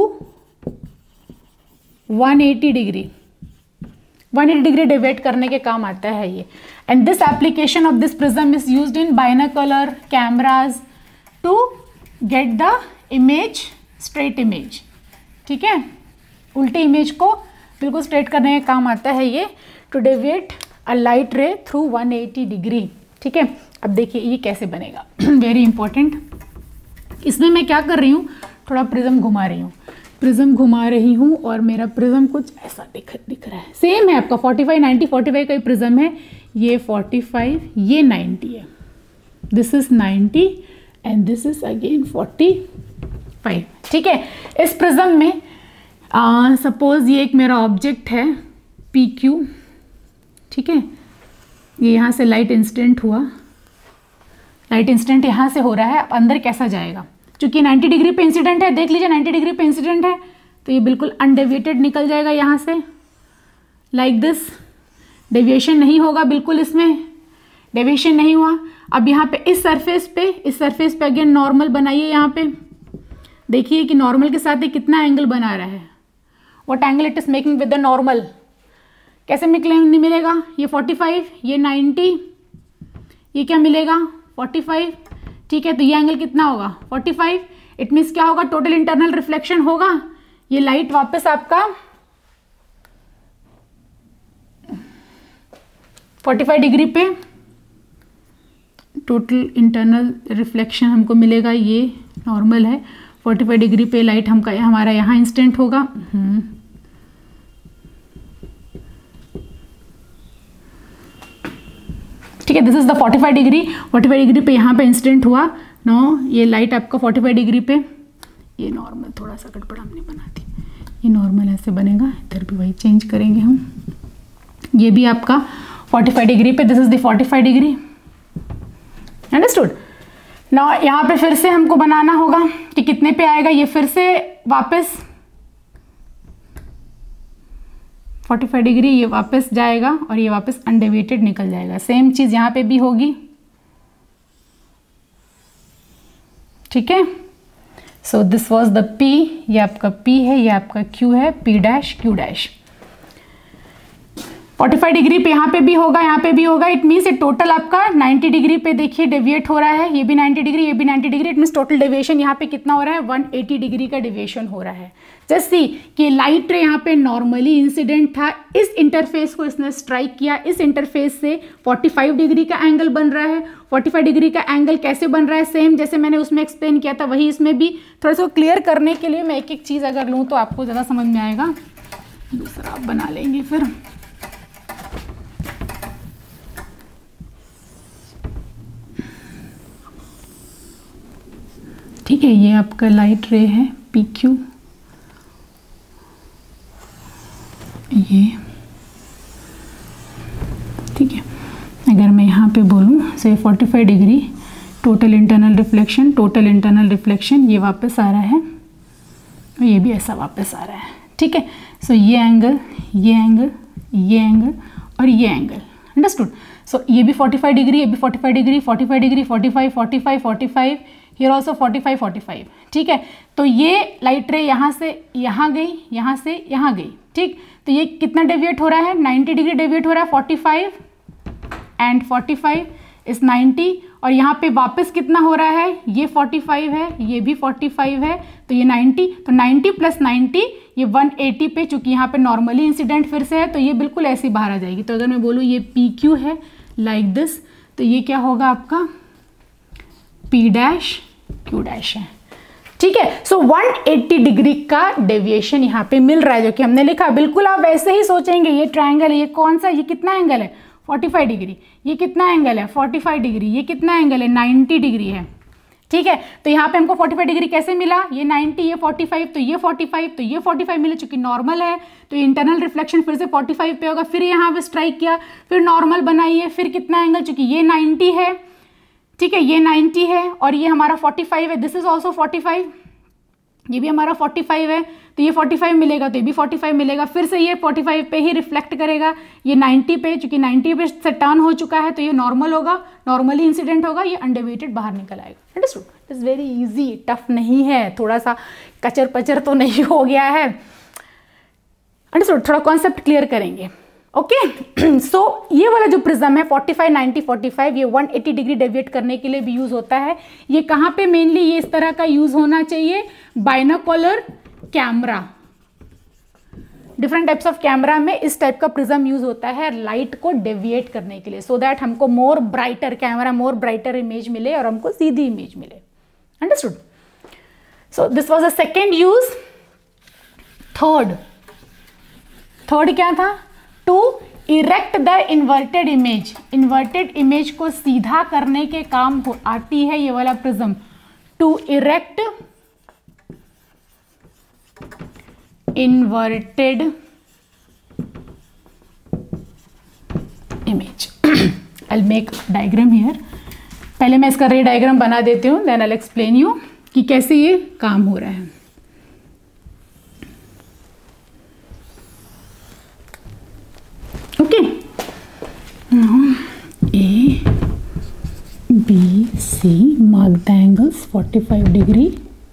one eighty degree one eighty degree deviate करने के काम आता है ये। And this application of this prism is used in binocular cameras to get the image straight image, ठीक है। उल्टी image को बिल्कुल स्ट्रेट करने के काम आता है ये, to deviate a light ray through one eighty degree, ठीक है। अब देखिए ये कैसे बनेगा, वेरी इंपॉर्टेंट। इसमें मैं क्या कर रही हूँ, थोड़ा प्रिज्म घुमा रही हूँ प्रिज्म घुमा रही हूँ और मेरा प्रिज्म कुछ ऐसा दिख दिख रहा है। सेम है आपका forty five, ninety, forty five का ही प्रिज्म है। ये फोर्टी फाइव, ये नाइंटी है, this is ninety and this is again forty five, ठीक है। इस प्रिज्म में सपोज ये एक मेरा ऑब्जेक्ट है पी क्यू, ठीक है। ये यहाँ से लाइट इंसिडेंट हुआ, लाइट इंसिडेंट यहाँ से हो रहा है। अब अंदर कैसा जाएगा? चूंकि नाइंटी डिग्री पे इंसिडेंट है, देख लीजिए नाइंटी डिग्री पे इंसिडेंट है, तो ये बिल्कुल अनडेविएटेड निकल जाएगा यहाँ से, लाइक दिस। डेविएशन नहीं होगा, बिल्कुल इसमें डेविएशन नहीं हुआ। अब यहाँ पे इस सरफेस पे इस सरफेस पे अगेन नॉर्मल बनाइए। यहाँ पे देखिए कि नॉर्मल के साथ ये कितना एंगल बना रहा है, what angle it is making with the normal. कैसे निकले मिलेगा? ये फोर्टी फाइव, ये नाइंटी, ये क्या मिलेगा? फोर्टी फाइव, ठीक है। तो ये एंगल कितना होगा? Forty five. इट मीन्स क्या होगा? टोटल इंटरनल रिफ्लेक्शन होगा। ये लाइट वापस आपका फोर्टी फाइव डिग्री पे टोटल इंटरनल रिफ्लेक्शन हमको मिलेगा, ये नॉर्मल है। फोर्टी फाइव डिग्री पे लाइट हमका हमारा यहाँ इंस्टेंट होगा, ठीक है। This is the forty five degree forty five degree पे यहाँ पे इंसिडेंट हुआ। नो, ये लाइट आपका फोर्टी फाइव डिग्री पे, ये नॉर्मल थोड़ा सा गड़बड़ हमने बना दी, ये नॉर्मल ऐसे बनेगा। इधर भी वही चेंज करेंगे हम, ये भी आपका फोर्टी फाइव डिग्री पे, this is the forty five degree. Understood? ना यहाँ पे फिर से हमको बनाना होगा कि कितने पे आएगा। ये फिर से वापस फोर्टी फाइव डिग्री, ये वापस जाएगा और ये वापस अनडेविएटेड निकल जाएगा। सेम चीज यहाँ पे भी होगी, ठीक है। So this was the P, ये आपका P है, ये आपका Q है, P डैश Q डैश। पैंतालीस डिग्री पे यहाँ पे भी होगा, यहाँ पे भी होगा। इट मीन्स ये टोटल आपका नब्बे डिग्री पे देखिए डेविएट हो रहा है, ये भी नब्बे डिग्री, ये भी नब्बे degree. It means total deviation यहाँ पे कितना हो रहा है, एक सौ अस्सी डिग्री का डेविएशन हो रहा है। जस्ट सी कि लाइट रे यहाँ पे नॉर्मली इंसिडेंट था, इस इंटरफेस को इसने स्ट्राइक किया, इस इंटरफेस से पैंतालीस डिग्री का एंगल बन रहा है। पैंतालीस डिग्री का एंगल कैसे बन रहा है, सेम जैसे मैंने उसमें एक्सप्लेन किया था वही इसमें भी। थोड़ा सा क्लियर करने के लिए मैं एक एक चीज़ अगर लूँ तो आपको ज़्यादा समझ में आएगा। दूसरा आप बना लेंगे फिर। ठीक है, ये आपका लाइट रे है पी क्यू, ये ठीक है। अगर मैं यहाँ पे बोलूँ से पैंतालीस degree total internal reflection, total internal reflection ये वापस आ रहा है और ये भी ऐसा वापस आ रहा है। ठीक है, सो ये एंगल, ये एंगल, ये एंगल और ये एंगल, अंडरस्टूड। सो ये भी पैंतालीस डिग्री, ये भी पैंतालीस डिग्री, पैंतालीस डिग्री, पैंतालीस, पैंतालीस, पैंतालीस, हियर ऑल्सो पैंतालीस, पैंतालीस। ठीक है, तो ये लाइट रे यहाँ से यहाँ गई, यहाँ से यहाँ गई। ठीक, तो ये कितना डेविएट हो रहा है, नब्बे डिग्री डेविएट हो रहा है। पैंतालीस एंड पैंतालीस इस नब्बे, और यहाँ पे वापस कितना हो रहा है, ये पैंतालीस है, ये भी पैंतालीस है, तो ये नब्बे, तो नब्बे प्लस नब्बे ये एक सौ अस्सी पे, चूंकि यहाँ पे नॉर्मली इंसिडेंट फिर से है तो ये बिल्कुल ऐसे ही बाहर आ जाएगी। तो अगर मैं बोलूँ ये पी क्यू है लाइक दिस, तो ये क्या होगा आपका पी डैश क्यू डैश है। ठीक है, सो एक सौ अस्सी डिग्री का डेविएशन यहाँ पे मिल रहा है, जो कि हमने लिखा। बिल्कुल आप वैसे ही सोचेंगे, ये ट्रायंगल है, ये कौन सा, ये कितना एंगल है, पैंतालीस डिग्री, ये कितना एंगल है, पैंतालीस डिग्री, ये कितना एंगल है, नब्बे डिग्री है। ठीक है, तो यहाँ पे हमको पैंतालीस डिग्री कैसे मिला, ये नब्बे, ये पैंतालीस, तो ये पैंतालीस, तो ये पैंतालीस मिले, चूंकि नॉर्मल है तो इंटरनल रिफ्लेक्शन फिर से पैंतालीस पे होगा। फिर यहाँ पे स्ट्राइक किया, फिर नॉर्मल बनाइए, फिर कितना एंगल, चूंकि ये नब्बे है, ठीक है, ये नब्बे है और ये हमारा पैंतालीस है, दिस इज ऑल्सो पैंतालीस, ये भी हमारा पैंतालीस है, तो ये पैंतालीस मिलेगा, तो ये भी पैंतालीस मिलेगा। फिर से ये पैंतालीस पे ही रिफ्लेक्ट करेगा, ये नब्बे पे, चूंकि नब्बे पे से टर्न हो चुका है तो ये नॉर्मल होगा, नॉर्मली इंसिडेंट होगा, ये अनडेविएटेड बाहर निकल आएगा। Understood, it is very easy, tough नहीं है, थोड़ा सा कचर पचर तो नहीं हो गया है। अंडरस्टूड, थोड़ा कॉन्सेप्ट क्लियर करेंगे। ओके, सो ये वाला जो प्रिज्म है पैंतालीस, नब्बे, पैंतालीस, ये एक सौ अस्सी डिग्री डेविएट करने के लिए भी यूज होता है। ये कहाँ पे मेनली ये इस तरह का यूज होना चाहिए, binocular camera, different types of camera में इस टाइप का प्रिज्म यूज होता है लाइट को डेविएट करने के लिए, सो so दैट हमको more brighter camera, more brighter image मिले और हमको सीधी इमेज मिले। Understood, so this was the second use. Third third क्या था, to erect the inverted image, inverted image को सीधा करने के काम हो आती है ये वाला prism. To erect inverted image, I make diagram here. पहले मैं इसका रे डायग्राम बना देती हूँ, देन आई एक्सप्लेन यू कि कैसे ये काम हो रहा है। Okay, A B C, mark the angles, पैंतालीस डिग्री,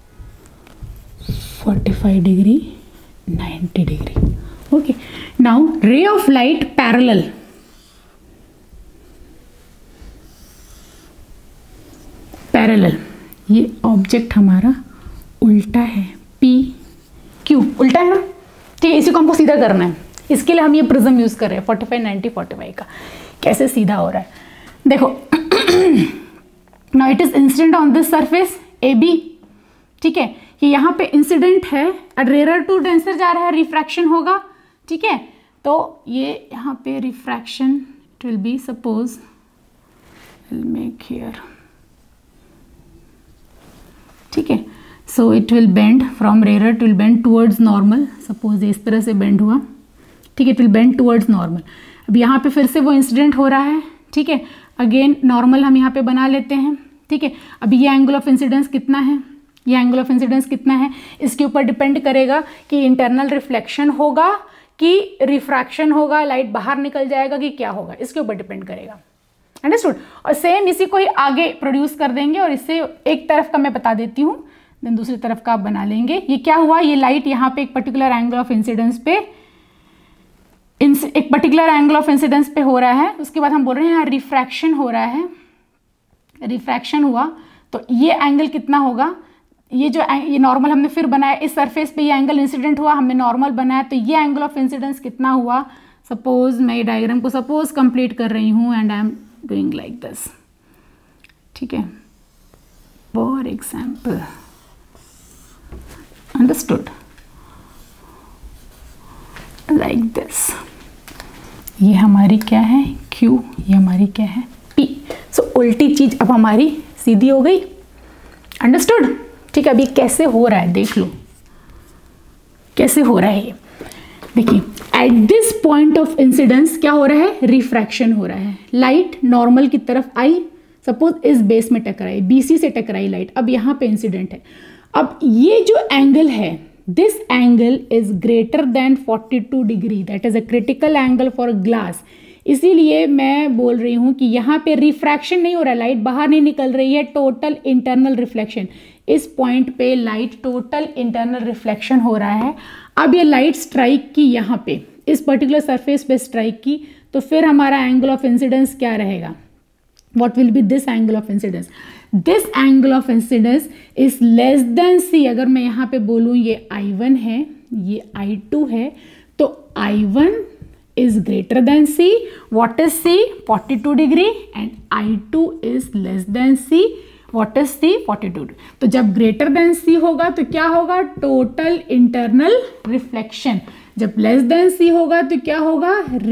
पैंतालीस डिग्री, नब्बे degree. Okay, now ray of light parallel, parallel, ये ऑब्जेक्ट हमारा उल्टा है, पी क्यू उल्टा है ना, ठीक है, इसी को हमको सीधा करना है, इसके लिए हम ये प्रिज्म यूज कर रहे हैं पैंतालीस, नब्बे, पैंतालीस का। कैसे सीधा हो रहा है देखो, now it is incident on this surface A B, ठीक है, कि यहाँ पे इंसिडेंट है, रेयर टू डेंसर जा रहा है, रिफ्रैक्शन होगा। ठीक है, तो ये यहाँ पे refraction it will be, suppose will make here, ठीक है, so it will bend from rare to will bend towards normal, suppose इस तरह से बेंड हुआ, ठीक है, it will bend towards normal. अब यहाँ पे फिर से वो इंसिडेंट हो रहा है, ठीक है, अगेन नॉर्मल हम यहाँ पे बना लेते हैं। ठीक है, अब ये एंगल ऑफ इंसिडेंस कितना है, ये एंगल ऑफ इंसिडेंस कितना है, इसके ऊपर डिपेंड करेगा कि इंटरनल रिफ्लेक्शन होगा कि रिफ्रैक्शन होगा, लाइट बाहर निकल जाएगा कि क्या होगा, इसके ऊपर डिपेंड करेगा। अंडरस्टूड, और सेम इसी को ही आगे प्रोड्यूस कर देंगे, और इससे एक तरफ का मैं बता देती हूँ, देन दूसरी तरफ का आप बना लेंगे। ये क्या हुआ, ये लाइट यहाँ पे एक पर्टिकुलर एंगल ऑफ इंसिडेंस पे एक पर्टिकुलर एंगल ऑफ इंसिडेंस पे हो रहा है, उसके बाद हम बोल रहे हैं यहाँ रिफ्रैक्शन हो रहा है, रिफ्रैक्शन हुआ तो ये एंगल कितना होगा, ये जो ये नॉर्मल हमने फिर बनाया, इस सरफेस पे ये एंगल इंसिडेंट हुआ, हमने नॉर्मल बनाया, तो ये एंगल ऑफ इंसिडेंस कितना हुआ। सपोज मैं ये डायग्राम को सपोज कंप्लीट कर रही हूँ and I am doing like this, ठीक है, for example, understood, like this. ये हमारी क्या है Q, ये हमारी क्या है P। सो so, उल्टी चीज अब हमारी सीधी हो गई, अंडरस्टूड। ठीक है, अभी कैसे हो रहा है देख लो, कैसे हो रहा है ये देखिए। At this point of incidence क्या हो रहा है, रिफ्रैक्शन हो रहा है। लाइट नॉर्मल की तरफ आई, सपोज इस बेस में टकराई, बीसी से टकराई लाइट, अब यहाँ पे इंसिडेंट है। अब ये जो एंगल है, this angle is greater than forty-two degree, that is a critical angle for glass। इसीलिए मैं बोल रही हूँ कि यहाँ पे रिफ्रैक्शन नहीं हो रहा है, लाइट बाहर नहीं निकल रही है, टोटल इंटरनल रिफ्लेक्शन। इस पॉइंट पे लाइट टोटल इंटरनल रिफ्लेक्शन हो रहा है। अब ये लाइट स्ट्राइक की यहाँ पे, इस पर्टिकुलर सरफेस पे स्ट्राइक की, तो फिर हमारा एंगल ऑफ इंसिडेंस क्या रहेगा, what will be this angle of incidence? This angle of incidence is less than C। अगर मैं यहाँ पे बोलूँ ये आई वन है, ये आई टू है, तो i one is greater than C। What is C? forty-two degree and i two is less than C। What is C? forty-two। तो जब greater than C होगा तो क्या होगा, total internal reflection। जब less than C होगा तो क्या होगा,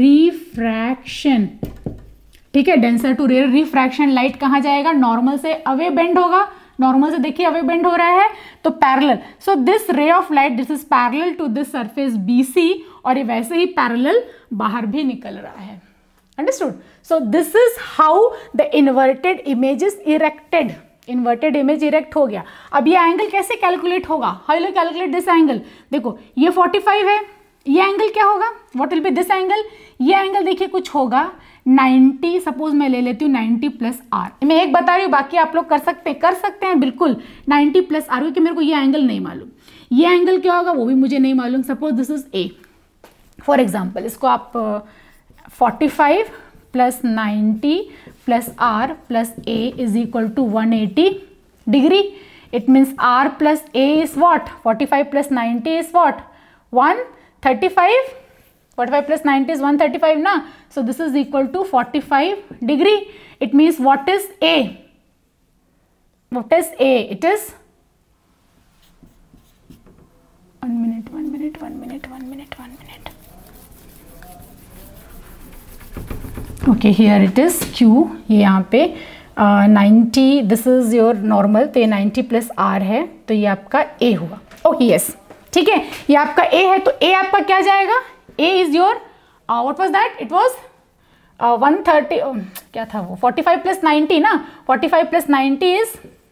refraction। ठीक है, denser to rare refraction, light कहाँ जाएगा, नॉर्मल से अवे बेंड होगा, नॉर्मल से देखिए अवे बेंड हो रहा है, तो parallel. So this ray of light this is parallel to this surface BC, और ये वैसे ही पैरेलल बाहर भी निकल रहा है, understood. So this is how the inverted image is erected. Inverted image erect हो गया। अब ये एंगल कैसे कैलकुलेट होगा, how will calculate this angle. देखो ये पैंतालीस है, ये एंगल क्या होगा, what will be this angle. ये एंगल देखिए कुछ होगा नब्बे, सपोज मैं ले लेती हूँ नब्बे प्लस आर। मैं एक बता रही हूँ, बाकी आप लोग कर सकते हैं कर सकते हैं बिल्कुल, नब्बे प्लस आर, क्योंकि मेरे को ये एंगल नहीं मालूम। ये एंगल क्या होगा वो भी मुझे नहीं मालूम। Suppose this is A, for example इसको आप पैंतालीस प्लस नब्बे plus R plus A is equal to one eighty degree. It means R plus A is what, पैंतालीस प्लस नब्बे is what, one thirty five. forty-five plus ninety is one thirty-five na, so this is equal to forty-five degree. It means what is A, what is A, it is one minute one minute one minute one minute one minute okay, here it is Q, ये यहाँ पे ninety, this is your normal, तो ये ninety plus R है, तो ये आपका A हुआ। ओके यस, ठीक है, ये आपका A है, तो A आपका क्या जाएगा, A is your uh, what was that? It was uh, one thirty, uh, क्या था वो, forty-five plus ninety ना, forty-five plus ninety is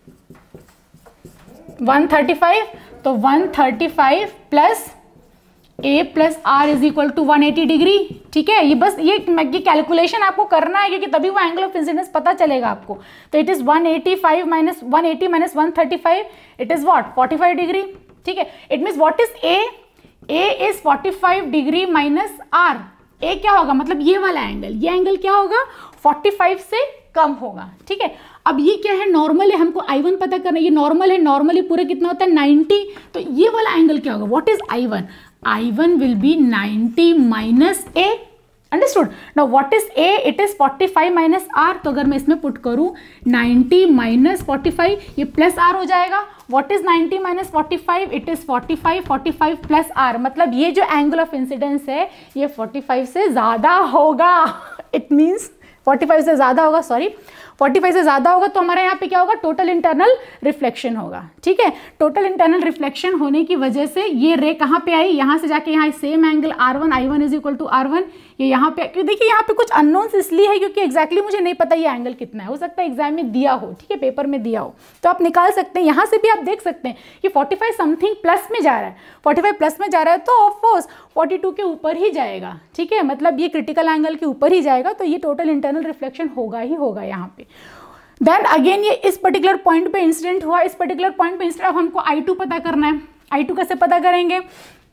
one thirty-five, तो one thirty-five plus A plus R is equal to one eighty degree. ठीक है, ये बस ये ये कैलकुलेशन आपको करना है, क्योंकि तभी वो एंगल ऑफ इंसिडेंस पता चलेगा आपको। तो it is one eighty-five minus one eighty minus one thirty-five, it is what forty-five degree. ठीक है, it means what is A, A is forty-five degree minus R। A क्या होगा, मतलब ये वाला एंगल, ये एंगल क्या होगा, forty-five से कम होगा। ठीक है, अब ये क्या है, नॉर्मल है, हमको आई वन पता करना है, ये नॉर्मल है, नॉर्मली पूरे कितना होता है ninety, तो ये वाला एंगल क्या होगा, what is i one, i one will be ninety minus A, understood. Now what is A, it is forty-five minus R, तो अगर मैं इसमें पुट करूं ninety माइनस forty-five, ये प्लस R हो जाएगा। What is ninety minus forty-five, it is forty-five, forty-five plus R, मतलब ये जो एंगल ऑफ इंसिडेंस है ये forty-five से ज्यादा होगा। इट मीन्स forty-five से ज्यादा होगा, सॉरी forty-five से ज्यादा होगा, तो हमारे यहाँ पे क्या होगा, टोटल इंटरनल रिफ्लेक्शन होगा। ठीक है, टोटल इंटरनल रिफ्लेक्शन होने की वजह से ये रे कहाँ पे आई, यहाँ से जाके यहाँ same angle R one, i one is equal to R one, ये यहाँ पे, क्योंकि देखिए यहाँ पे कुछ अननोन्स इसलिए है क्योंकि एक्जैक्टली मुझे नहीं पता ये एंगल कितना है, हो सकता है एग्जाम में दिया हो, ठीक है, पेपर में दिया हो, तो आप निकाल सकते हैं। यहाँ से भी आप देख सकते हैं कि forty-five समथिंग प्लस में जा रहा है, forty-five प्लस में जा रहा है, तो ऑफकोर्स forty-two के ऊपर ही जाएगा। ठीक है, मतलब ये क्रिटिकल एंगल के ऊपर ही जाएगा, तो ये टोटल इंटरनल रिफ्लेक्शन होगा ही होगा यहाँ पे। देन अगेन ये इस पर्टिकुलर पॉइंट पे इंसिडेंट हुआ, इस पर्टिकुलर पॉइंट पे इंसिडेंट, अब हमको आई टू पता करना है। आई टू कैसे पता करेंगे,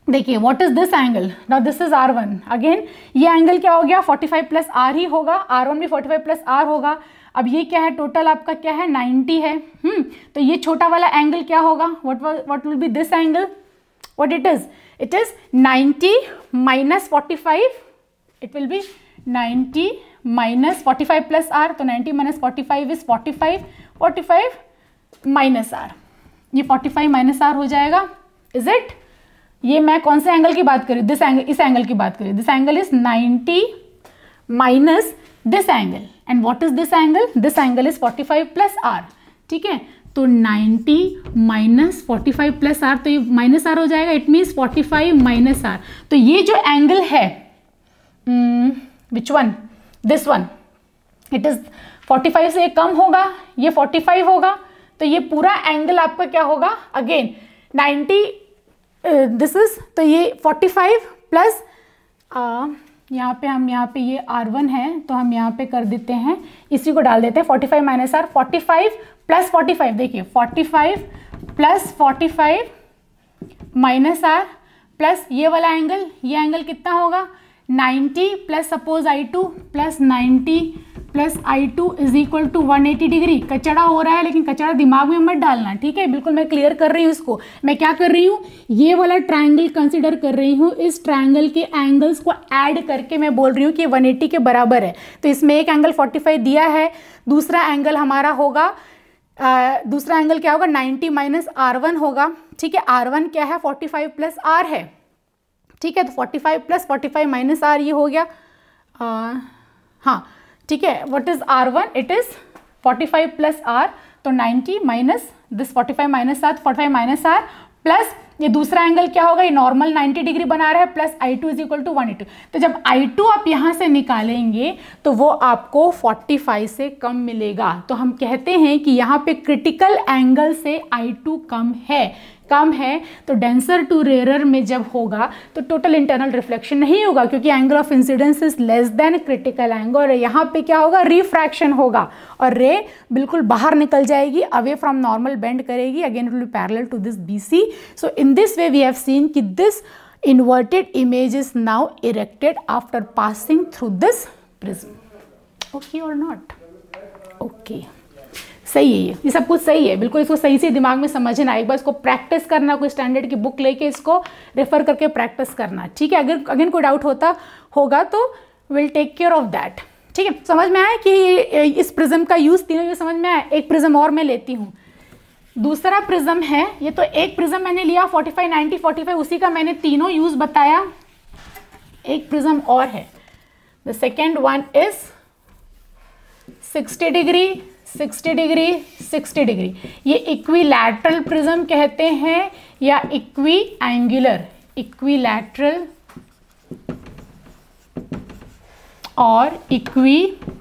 देखिए what is this angle, now this is are one, again ये एंगल क्या हो गया फोर्टी फाइव प्लस आर ही होगा, आर वन भी फोर्टी फाइव प्लस आर होगा। अब ये क्या है, टोटल आपका क्या है नाइन्टी है। हम्म तो ये छोटा वाला एंगल क्या होगा, what what will be this angle, what it is, it is ninety minus forty five, it will be ninety minus forty five plus are, तो ninety minus forty five is forty five, forty five minus are, ये forty five minus are हो जाएगा, is it. ये मैं कौन से angle की बात करी, दिस एंगल, इस एंगल की बात करी, this angle is ninety minus this angle, and what is this angle, this angle is forty five plus r, ठीक है। तो ninety minus forty five plus are, तो ये माइनस आर हो जाएगा, it means forty five minus r. तो ये जो एंगल है, which one, this one, it is forty five से ये कम होगा, ये फोर्टी फाइव होगा, तो ये पूरा एंगल आपका क्या होगा, अगेन नाइन्टी दिस इज, तो ये फोर्टी फाइव प्लस यहाँ पे हम यहाँ पे ये आर वन है तो हम यहाँ पे कर देते हैं, इसी को डाल देते हैं forty five minus r, forty five plus forty five, देखिए forty five plus forty five minus r plus ये वाला एंगल, ये एंगल कितना होगा ninety plus suppose i two plus ninety plus i two is equal to one eighty degree. कचड़ा हो रहा है लेकिन कचड़ा दिमाग में मत डालना, ठीक है, बिल्कुल मैं क्लियर कर रही हूँ इसको। मैं क्या कर रही हूँ, ये वाला ट्रायंगल कंसिडर कर रही हूँ, इस ट्रायंगल के एंगल्स को ऐड करके मैं बोल रही हूँ कि वन एटी के बराबर है। तो इसमें एक एंगल फोर्टी फाइव दिया है, दूसरा एंगल हमारा होगा आ, दूसरा एंगल क्या होगा नाइन्टी माइनस आर वन होगा, ठीक है। आर वन क्या है फोर्टी फाइव प्लस आर है, ठीक है। तो forty five plus forty five minus are ये हो गया, आ, हाँ ठीक है। What is are one, it is forty five plus are, तो ninety minus this forty five minus r, forty five minus r plus ये दूसरा एंगल क्या होगा, ये नॉर्मल नाइन्टी डिग्री बना रहा है, plus i two is equal to one eighty. तो जब आई टू आप यहाँ से निकालेंगे तो वो आपको फोर्टी फाइव से कम मिलेगा। तो हम कहते हैं कि यहाँ पे क्रिटिकल एंगल से आई टू कम है, कम है। तो डेंसर टू रेयर में जब होगा तो टोटल इंटरनल रिफ्लेक्शन नहीं होगा, क्योंकि angle of incidence is less than critical angle, और यहाँ पे क्या होगा रिफ्रैक्शन होगा और रे बिल्कुल बाहर निकल जाएगी, अवे फ्रॉम नॉर्मल बेंड करेगी, again it will be parallel to this BC. So in this way we have seen कि this inverted image is now erected after passing through this prism. Okay or not? Okay. सही है, ये ये सब कुछ सही है, बिल्कुल इसको सही से दिमाग में समझना, एक बार इसको प्रैक्टिस करना, कोई स्टैंडर्ड की बुक लेके इसको रेफर करके प्रैक्टिस करना, ठीक है। अगर अगेन कोई डाउट होता होगा तो will take care of that, ठीक है। समझ में आया कि ये इस प्रिज्म का यूज, तीनों यूज समझ में आया। एक प्रिज्म और मैं लेती हूँ, दूसरा प्रिज्म है ये, तो एक प्रिज्म मैंने लिया forty five ninety forty five, उसी का मैंने तीनों यूज बताया। एक प्रिज्म और है, the second one is sixty degree sixty degree sixty degree. ये इक्विलैटरल प्रिज्म कहते हैं या इक्वी एंगुलर, इक्विलैटरल और इक्वी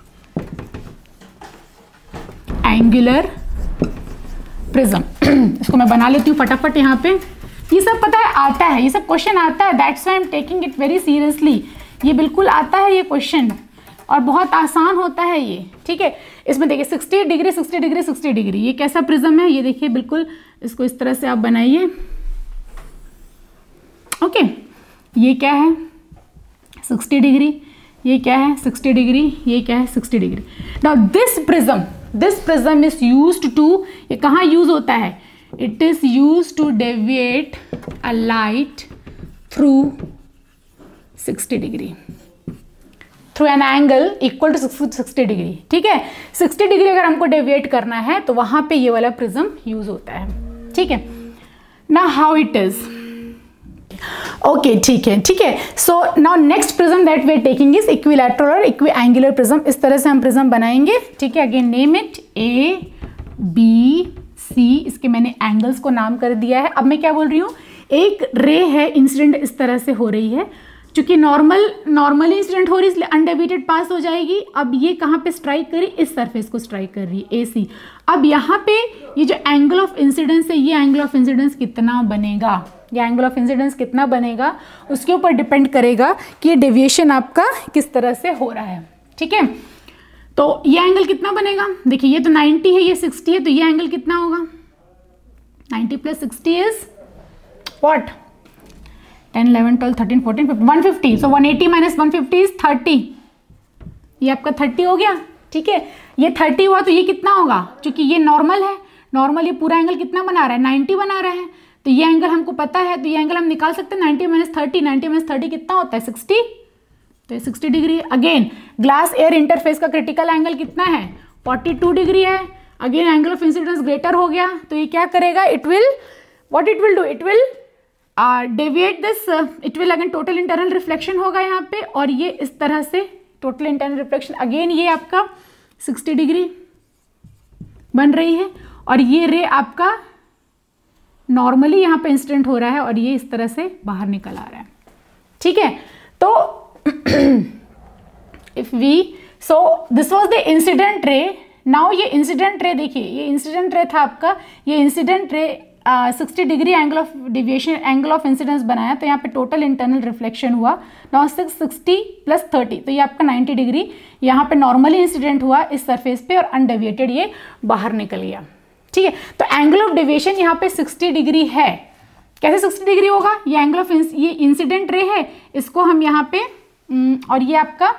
एंगुलर प्रिज्म। इसको मैं बना लेती हूँ फटाफट यहाँ पे। ये सब पता है आता है, ये सब क्वेश्चन आता है, that's why I am taking it very seriously. ये बिल्कुल आता है ये क्वेश्चन और बहुत आसान होता है ये, ठीक है। इसमें देखिए sixty degree sixty degree sixty degree, ये कैसा प्रिज्म है, ये देखिए बिल्कुल इसको इस तरह से आप बनाइए, ओके। ये क्या है सिक्सटी डिग्री, ये क्या है सिक्सटी डिग्री, ये क्या है sixty degree. Now this prism this prism is used to, ये कहाँ यूज होता है, it is used to deviate a light through sixty degree, through an angle equal to sixty degree, ठीक है। सिक्सटी डिग्री अगर हमको डेविएट करना है तो वहां पे ये वाला प्रिज्म यूज होता है, ठीक है ना। हाउ इट इज, ओके ठीक है ठीक है। So now next prism that we are taking is equilateral और इक्वी एंगुलर प्रिज्म। इस तरह से हम प्रिज्म बनाएंगे, ठीक है। Again name it A B C, इसके मैंने एंगल्स को नाम कर दिया है। अब मैं क्या बोल रही हूँ, एक रे है इंसिडेंट इस तरह से हो रही है, चूंकि नॉर्मल नॉर्मली इंसिडेंट हो रही है इसलिए अनडेविएटेड पास हो जाएगी। अब ये कहाँ पे स्ट्राइक करी, इस सरफेस को स्ट्राइक कर रही है ए सी। अब यहाँ पे ये जो एंगल ऑफ इंसिडेंस है, ये एंगल ऑफ इंसिडेंस कितना बनेगा, ये एंगल ऑफ इंसिडेंस कितना बनेगा उसके ऊपर डिपेंड करेगा कि ये डेविएशन आपका किस तरह से हो रहा है, ठीक है। तो ये एंगल कितना बनेगा, देखिए ये तो नाइन्टी है, ये सिक्सटी है, तो ये एंगल कितना होगा, ninety plus sixty is what, ten eleven twelve thirteen fourteen fifteen one fifty, so one eighty minus one fifty is thirty, ये आपका थर्टी हो गया, ठीक है। ये थर्टी हुआ तो ये कितना होगा, क्योंकि ये नॉर्मल है, नॉर्मल ये पूरा एंगल कितना बना रहा है, नाइन्टी बना रहा है, तो ये एंगल हमको पता है, तो ये एंगल हम निकाल सकते हैं ninety minus thirty, ninety minus thirty कितना होता है सिक्सटी, तो ये sixty degree. Again glass air interface का क्रिटिकल एंगल कितना है, फोर्टी टू डिग्री है। Again angle of incidence greater हो गया, तो ये क्या करेगा, it will what it will do, it will deviate this, it will again total internal reflection होगा यहाँ पे, और ये इस तरह से टोटल इंटरनल रिफ्लेक्शन, अगेन ये आपका सिक्सटी डिग्री बन रही है, और ये रे आपका नॉर्मली यहाँ पे इंसिडेंट हो रहा है और ये इस तरह से बाहर निकल आ रहा है, ठीक है। तो if we, so this was the incident ray. Now ये इंसिडेंट रे देखिए, ये इंसिडेंट रे था आपका, ये incident ray sixty degree angle of deviation, angle of incidence बनाया, तो यहाँ पे टोटल इंटरनल रिफ्लेक्शन हुआ now six sixty plus thirty, तो ये आपका नाइन्टी डिग्री यहाँ पे नॉर्मली इंसिडेंट हुआ इस सरफेस पे और अनडेविएटेड ये बाहर निकल गया, ठीक है। तो एंगल ऑफ डेविएशन यहाँ पे सिक्सटी डिग्री है। कैसे सिक्सटी डिग्री होगा, ये एंगल ऑफ ये इंसिडेंट रे है, इसको हम यहाँ पे, और ये आपका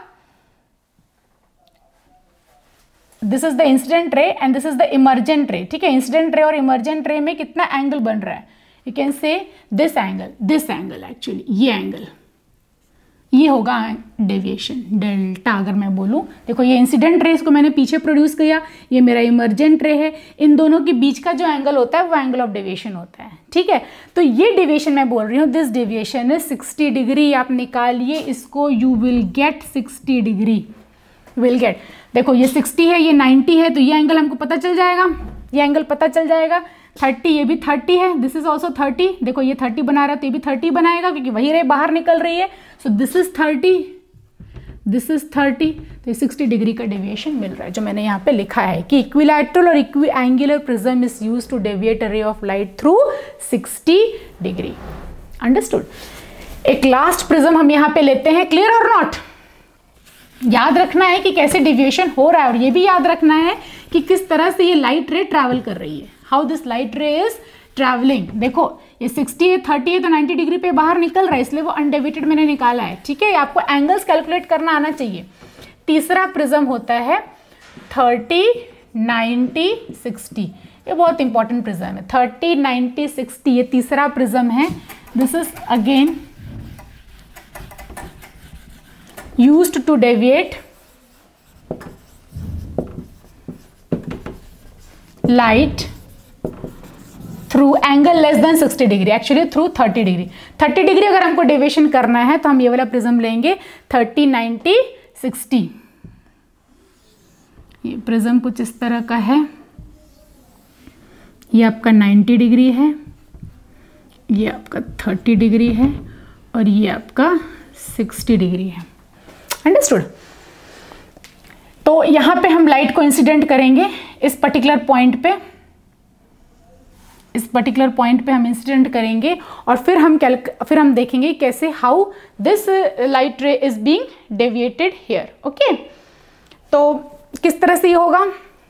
this is the incident ray and this is the emergent ray, ठीक है। इंसिडेंट रे और इमर्जेंट रे में कितना एंगल बन रहा है, you can say this angle, this angle actually ये एंगल, ये होगा डेविएशन डेल्टा। अगर मैं बोलूँ, देखो ये इंसिडेंट रे इसको मैंने पीछे प्रोड्यूस किया, ये मेरा इमर्जेंट रे है, इन दोनों के बीच का जो एंगल होता है वो एंगल ऑफ डेविएशन होता है, ठीक है। तो ये डेविएशन मैं बोल रही हूँ, this deviation is sixty degree, आप निकालिए इसको, you will get sixty degree, will get, देखो ये सिक्सटी है, ये नाइन्टी है, तो ये एंगल हमको पता चल जाएगा, ये एंगल पता चल जाएगा, थर्टी, ये भी थर्टी है, दिस इज ऑल्सो थर्टी, देखो ये थर्टी बना रहा है तो ये भी थर्टी बनाएगा क्योंकि वही रे बाहर निकल रही है, so this is thirty, this is thirty, तो ये सिक्सटी डिग्री का डेविएशन मिल रहा है, जो मैंने यहाँ पे लिखा है कि इक्विलैटरल और equiangular prism is used to deviate a ray of light through sixty degree. Understood. एक लास्ट प्रिज्म हम यहाँ पे लेते हैं, क्लियर और नॉट। याद रखना है कि कैसे डेविएशन हो रहा है, और ये भी याद रखना है कि किस तरह से ये लाइट रे ट्रैवल कर रही है, how this light ray is travelling. देखो ये सिक्सटी है, थर्टी है, तो नाइन्टी डिग्री पे बाहर निकल रहा है, इसलिए वो अनडेविएटेड मैंने निकाला है, ठीक है। आपको एंगल्स कैलकुलेट करना आना चाहिए। तीसरा प्रिज्म होता है थर्टी नाइन्टी सिक्सटी, ये बहुत इंपॉर्टेंट प्रिज्म है, थर्टी नाइन्टी सिक्सटी, ये तीसरा प्रिज्म है। This is again used to deviate light through angle less than sixty degree, actually through thirty degree. Thirty degree अगर हमको डेविएशन करना है तो हम ये वाला प्रिज्म लेंगे थर्टी नाइन्टी सिक्सटी। ये प्रिज्म कुछ इस तरह का है, ये आपका नाइन्टी डिग्री है, ये आपका थर्टी डिग्री है, और ये आपका सिक्सटी डिग्री है। अंडरस्टूड। तो यहां पे हम लाइट को इंसिडेंट करेंगे इस पर्टिकुलर पॉइंट पे, इस पर्टिकुलर पॉइंट पे हम इंसिडेंट करेंगे, और फिर हम कैलक फिर हम देखेंगे कैसे how this light ray is being deviated here. Okay, तो किस तरह से ये होगा।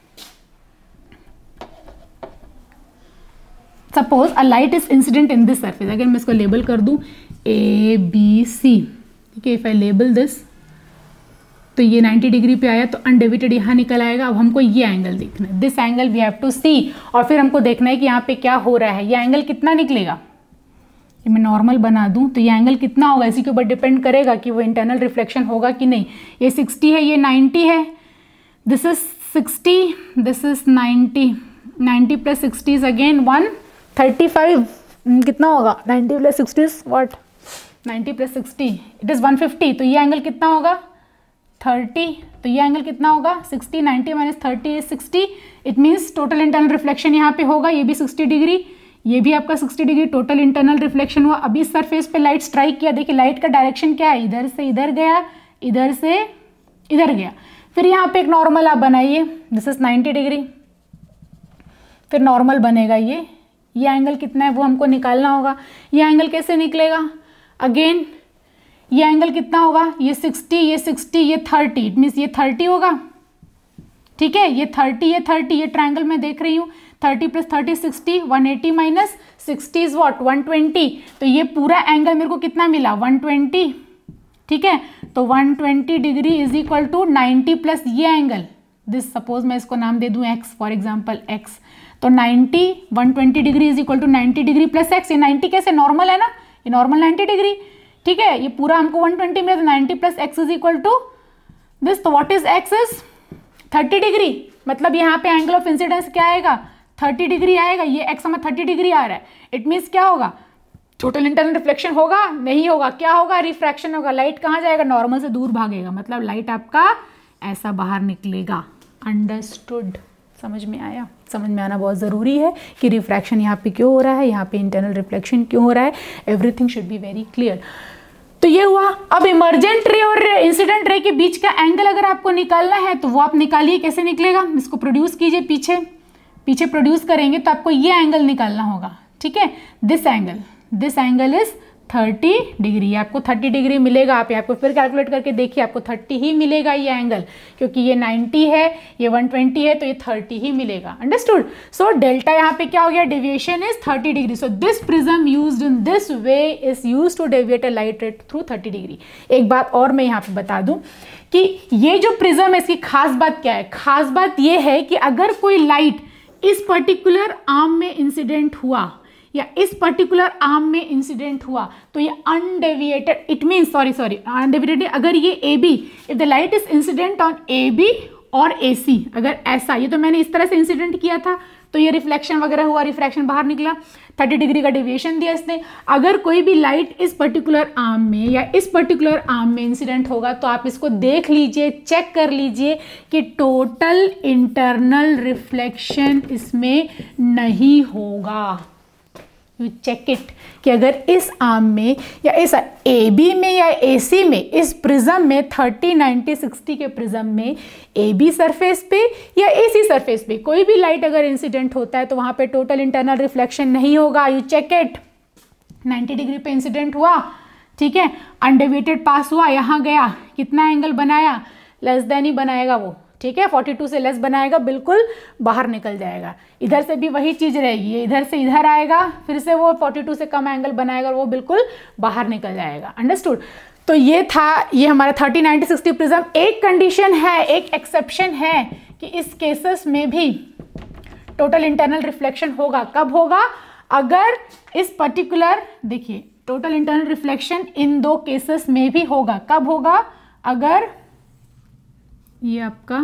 Suppose a light is incident in this surface, अगर मैं इसको लेबल कर दूं ए बी सी, ठीक है। इफ आई लेबल दिस, तो ये नाइन्टी डिग्री पे आया तो अनडेविएटेड यहाँ निकल आएगा। अब हमको ये एंगल देखना है, this angle we have to see, और फिर हमको देखना है कि यहाँ पे क्या हो रहा है, ये एंगल कितना निकलेगा। ये मैं नॉर्मल बना दूं तो ये एंगल कितना होगा, इसी के ऊपर डिपेंड करेगा कि वो इंटरनल रिफ्लेक्शन होगा कि नहीं। ये सिक्सटी है, ये नाइन्टी है, this is sixty, this is ninety, ninety plus sixty is again one thirty five, कितना होगा ninety plus sixty is what, ninety plus sixty it is one fifty, तो ये एंगल कितना होगा थर्टी, तो ये एंगल कितना होगा sixty, ninety minus thirty is sixty, it means total internal reflection यहाँ पे होगा, ये भी सिक्सटी डिग्री, ये भी आपका sixty degree total internal reflection हुआ। अभी इस सरफेस पे लाइट स्ट्राइक किया, देखिए लाइट का डायरेक्शन क्या है, इधर से इधर गया, इधर से इधर गया, फिर यहाँ पे एक नॉर्मल आप बनाइए, दिस इज नाइन्टी डिग्री, फिर नॉर्मल बनेगा। ये ये एंगल कितना है वो हमको निकालना होगा। ये एंगल कैसे निकलेगा, अगेन ये एंगल कितना होगा, ये सिक्सटी, ये सिक्सटी, ये थर्टी, इट मीन्स ये थर्टी होगा, ठीक है, ये थर्टी ये थर्टी, ये ट्रायंगल मैं देख रही हूँ, thirty plus thirty sixty, one eighty minus sixty is what, one twenty. तो ये पूरा एंगल मेरे को कितना मिला, वन ट्वेंटी। ठीक है, तो one twenty degree is equal to ninety plus ये एंगल, दिस सपोज मैं इसको नाम दे दूं x, फॉर एग्जांपल x, तो ninety, one twenty degree is equal to ninety degree plus x। ये नाइन्टी कैसे, नॉर्मल है ना, ये नॉर्मल नाइन्टी डिग्री। ठीक है, ये पूरा हमको वन ट्वेंटी मिला, तो ninety plus x is equal to this, तो what is x is thirty degree. मतलब यहाँ पे एंगल ऑफ इंसिडेंस क्या आएगा, थर्टी डिग्री आएगा। ये x हमें थर्टी डिग्री आ रहा है, इट मीन्स क्या होगा, टोटल इंटरनल रिफ्लेक्शन होगा, नहीं होगा, क्या होगा, रिफ्रैक्शन होगा। लाइट कहाँ जाएगा, नॉर्मल से दूर भागेगा, मतलब लाइट आपका ऐसा बाहर निकलेगा। अंडरस्टूड, समझ में आया। समझ में आना बहुत ज़रूरी है कि रिफ्रैक्शन यहाँ पे क्यों हो रहा है, यहाँ पे इंटरनल रिफ्लेक्शन क्यों हो रहा है, everything should be very clear. तो ये हुआ। अब इमर्जेंट रे और इंसिडेंट रे के बीच का एंगल अगर आपको निकालना है तो वो आप निकालिए, कैसे निकलेगा, इसको प्रोड्यूस कीजिए, पीछे पीछे प्रोड्यूस करेंगे तो आपको ये एंगल निकालना होगा। ठीक है, this angle, this angle is thirty degree, आपको थर्टी डिग्री मिलेगा। आप यहाँ पे फिर कैलकुलेट करके देखिए, आपको थर्टी ही मिलेगा ये एंगल, क्योंकि ये नाइन्टी है, ये वन ट्वेंटी है, तो ये थर्टी ही मिलेगा। अंडरस्टूड। सो डेल्टा यहाँ पे क्या हो गया, deviation is thirty degree. So this prism used in this way is used to deviate a light ray through thirty degree. एक बात और मैं यहाँ पे बता दूं कि ये जो प्रिज्म है इसकी खास बात क्या है, खास बात ये है कि अगर कोई लाइट इस पर्टिकुलर आर्म में इंसिडेंट हुआ या इस पर्टिकुलर आर्म में इंसिडेंट हुआ तो ये undeviated, it means sorry sorry undeviated, अगर ये A B, if the light is incident on A B और ए सी, अगर ऐसा, ये तो मैंने इस तरह से इंसिडेंट किया था तो ये रिफ्लेक्शन वगैरह हुआ, रिफ्रैक्शन बाहर निकला, थर्टी डिग्री का डेविएशन दिया इसने। अगर कोई भी लाइट इस पर्टिकुलर आर्म में या इस पर्टिकुलर आर्म में इंसिडेंट होगा तो आप इसको देख लीजिए, चेक कर लीजिए कि टोटल इंटरनल रिफ्लेक्शन इसमें नहीं होगा। यू चेक इट कि अगर इस आर्म में या इस ए बी में या ए सी में, इस प्रिज्म में थर्टी नाइन्टी सिक्सटी के प्रिज्म में ए बी सरफेस पे या ए सी सरफेस पे कोई भी लाइट अगर इंसिडेंट होता है तो वहाँ पे टोटल इंटरनल रिफ्लेक्शन नहीं होगा। You check it, ninety degree पे इंसिडेंट हुआ, ठीक है, अनडेविएटेड पास हुआ, यहाँ गया, कितना एंगल बनाया, लेस देन ही बनाएगा वो, ठीक है, फोर्टी टू से लेस बनाएगा, बिल्कुल बाहर निकल जाएगा। इधर से भी वही चीज़ रहेगी, ये इधर से इधर आएगा, फिर से वो फोर्टी टू से कम एंगल बनाएगा और वो बिल्कुल बाहर निकल जाएगा। अंडरस्टूड। तो ये था, ये हमारा थर्टी नाइन्टी सिक्सटी प्रिज्म। एक कंडीशन है, एक एक्सेप्शन है कि इस केसेस में भी टोटल इंटरनल रिफ्लेक्शन होगा। कब होगा, अगर इस पर्टिकुलर, देखिए टोटल इंटरनल रिफ्लेक्शन इन दो केसेस में भी होगा। कब होगा, अगर ये आपका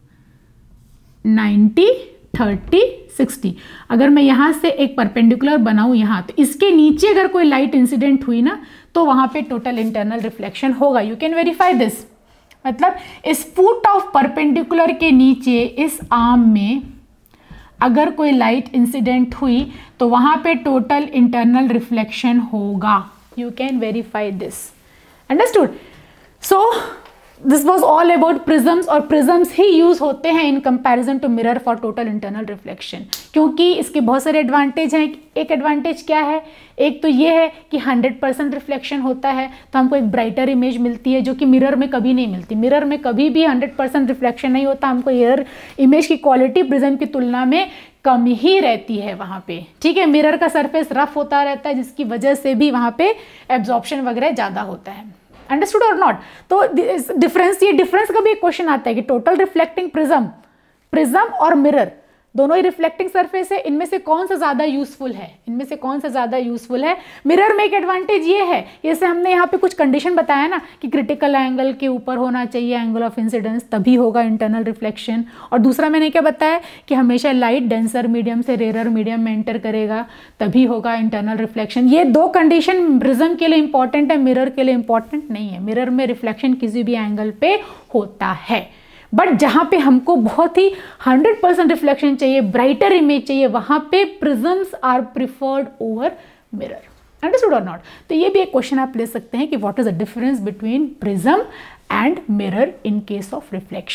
नाइन्टी थर्टी सिक्सटी, अगर मैं यहाँ से एक परपेंडिकुलर बनाऊँ यहाँ, तो इसके नीचे अगर कोई लाइट इंसिडेंट हुई ना तो वहाँ पे टोटल इंटरनल रिफ्लेक्शन होगा। You can verify this. मतलब इस फुट ऑफ परपेंडिकुलर के नीचे इस आर्म में अगर कोई लाइट इंसिडेंट हुई तो वहाँ पे टोटल इंटरनल रिफ्लेक्शन होगा। You can verify this. Understood. So this was all about prisms, और प्रिज्म्स ही यूज होते हैं in comparison to mirror for total internal reflection, क्योंकि इसके बहुत सारे एडवांटेज हैं। एक एडवांटेज क्या है, एक तो ये है कि हंड्रेड परसेंट रिफ्लेक्शन होता है तो हमको एक ब्राइटर इमेज मिलती है जो कि मिरर में कभी नहीं मिलती। मिरर में कभी भी हंड्रेड परसेंट रिफ्लेक्शन नहीं होता, हमको मिरर इमेज की क्वालिटी प्रिज्म की तुलना में कम ही रहती है वहाँ पे, ठीक है। मिरर का सरफेस रफ होता रहता है जिसकी वजह से भी वहाँ पे एब्जॉर्प्शन वगैरह ज़्यादा होता है। अंडरस्टूड और नॉट। तो डिफरेंस, ये डिफरेंस का भी एक क्वेश्चन आता है कि टोटल रिफ्लेक्टिंग प्रिज्म, प्रिज्म और मिरर दोनों ही रिफ्लेक्टिंग सरफेस है, इनमें से कौन सा ज़्यादा यूजफुल है, इनमें से कौन सा ज़्यादा यूजफुल है। मिरर में एक एडवांटेज ये है, जैसे हमने यहाँ पे कुछ कंडीशन बताया ना कि क्रिटिकल एंगल के ऊपर होना चाहिए एंगल ऑफ इंसिडेंस, तभी होगा इंटरनल रिफ्लेक्शन। और दूसरा मैंने क्या बताया कि हमेशा लाइट डेंसर मीडियम से रेयर मीडियम में एंटर करेगा, तभी होगा इंटरनल रिफ्लेक्शन। ये दो कंडीशन प्रिज्म के लिए इंपॉर्टेंट है, मिरर के लिए इंपॉर्टेंट नहीं है। मिरर में रिफ्लेक्शन किसी भी एंगल पे होता है, बट जहाँ पे हमको बहुत ही हंड्रेड परसेंट रिफ्लेक्शन चाहिए, ब्राइटर इमेज चाहिए, वहाँ पे prisms are preferred over mirror. Understood और नॉट। तो ये भी एक क्वेश्चन आप ले सकते हैं कि what is the difference between prism and mirror in case of reflection.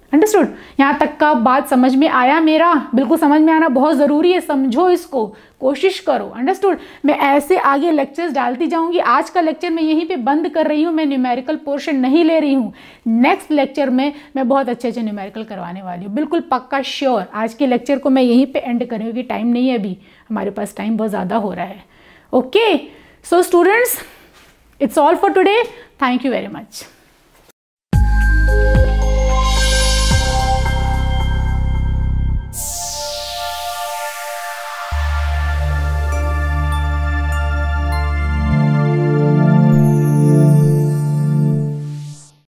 Understood? यहाँ तक का बात समझ में आया मेरा? बिल्कुल समझ में आना बहुत ज़रूरी है, समझो इसको, कोशिश करो। अंडरस्टूड? मैं ऐसे आगे लेक्चर्स डालती जाऊंगी। आज का लेक्चर मैं यहीं पे बंद कर रही हूँ, मैं न्यूमेरिकल पोर्शन नहीं ले रही हूँ। नेक्स्ट लेक्चर में मैं बहुत अच्छे अच्छे न्यूमेरिकल करवाने वाली हूँ, बिल्कुल पक्का श्योर। आज के लेक्चर को मैं यहीं पर एंड करूँगी क्योंकि टाइम नहीं है अभी, हमारे पास टाइम बहुत ज़्यादा हो रहा है। Okay, so students, it's all for today. Thank you very much.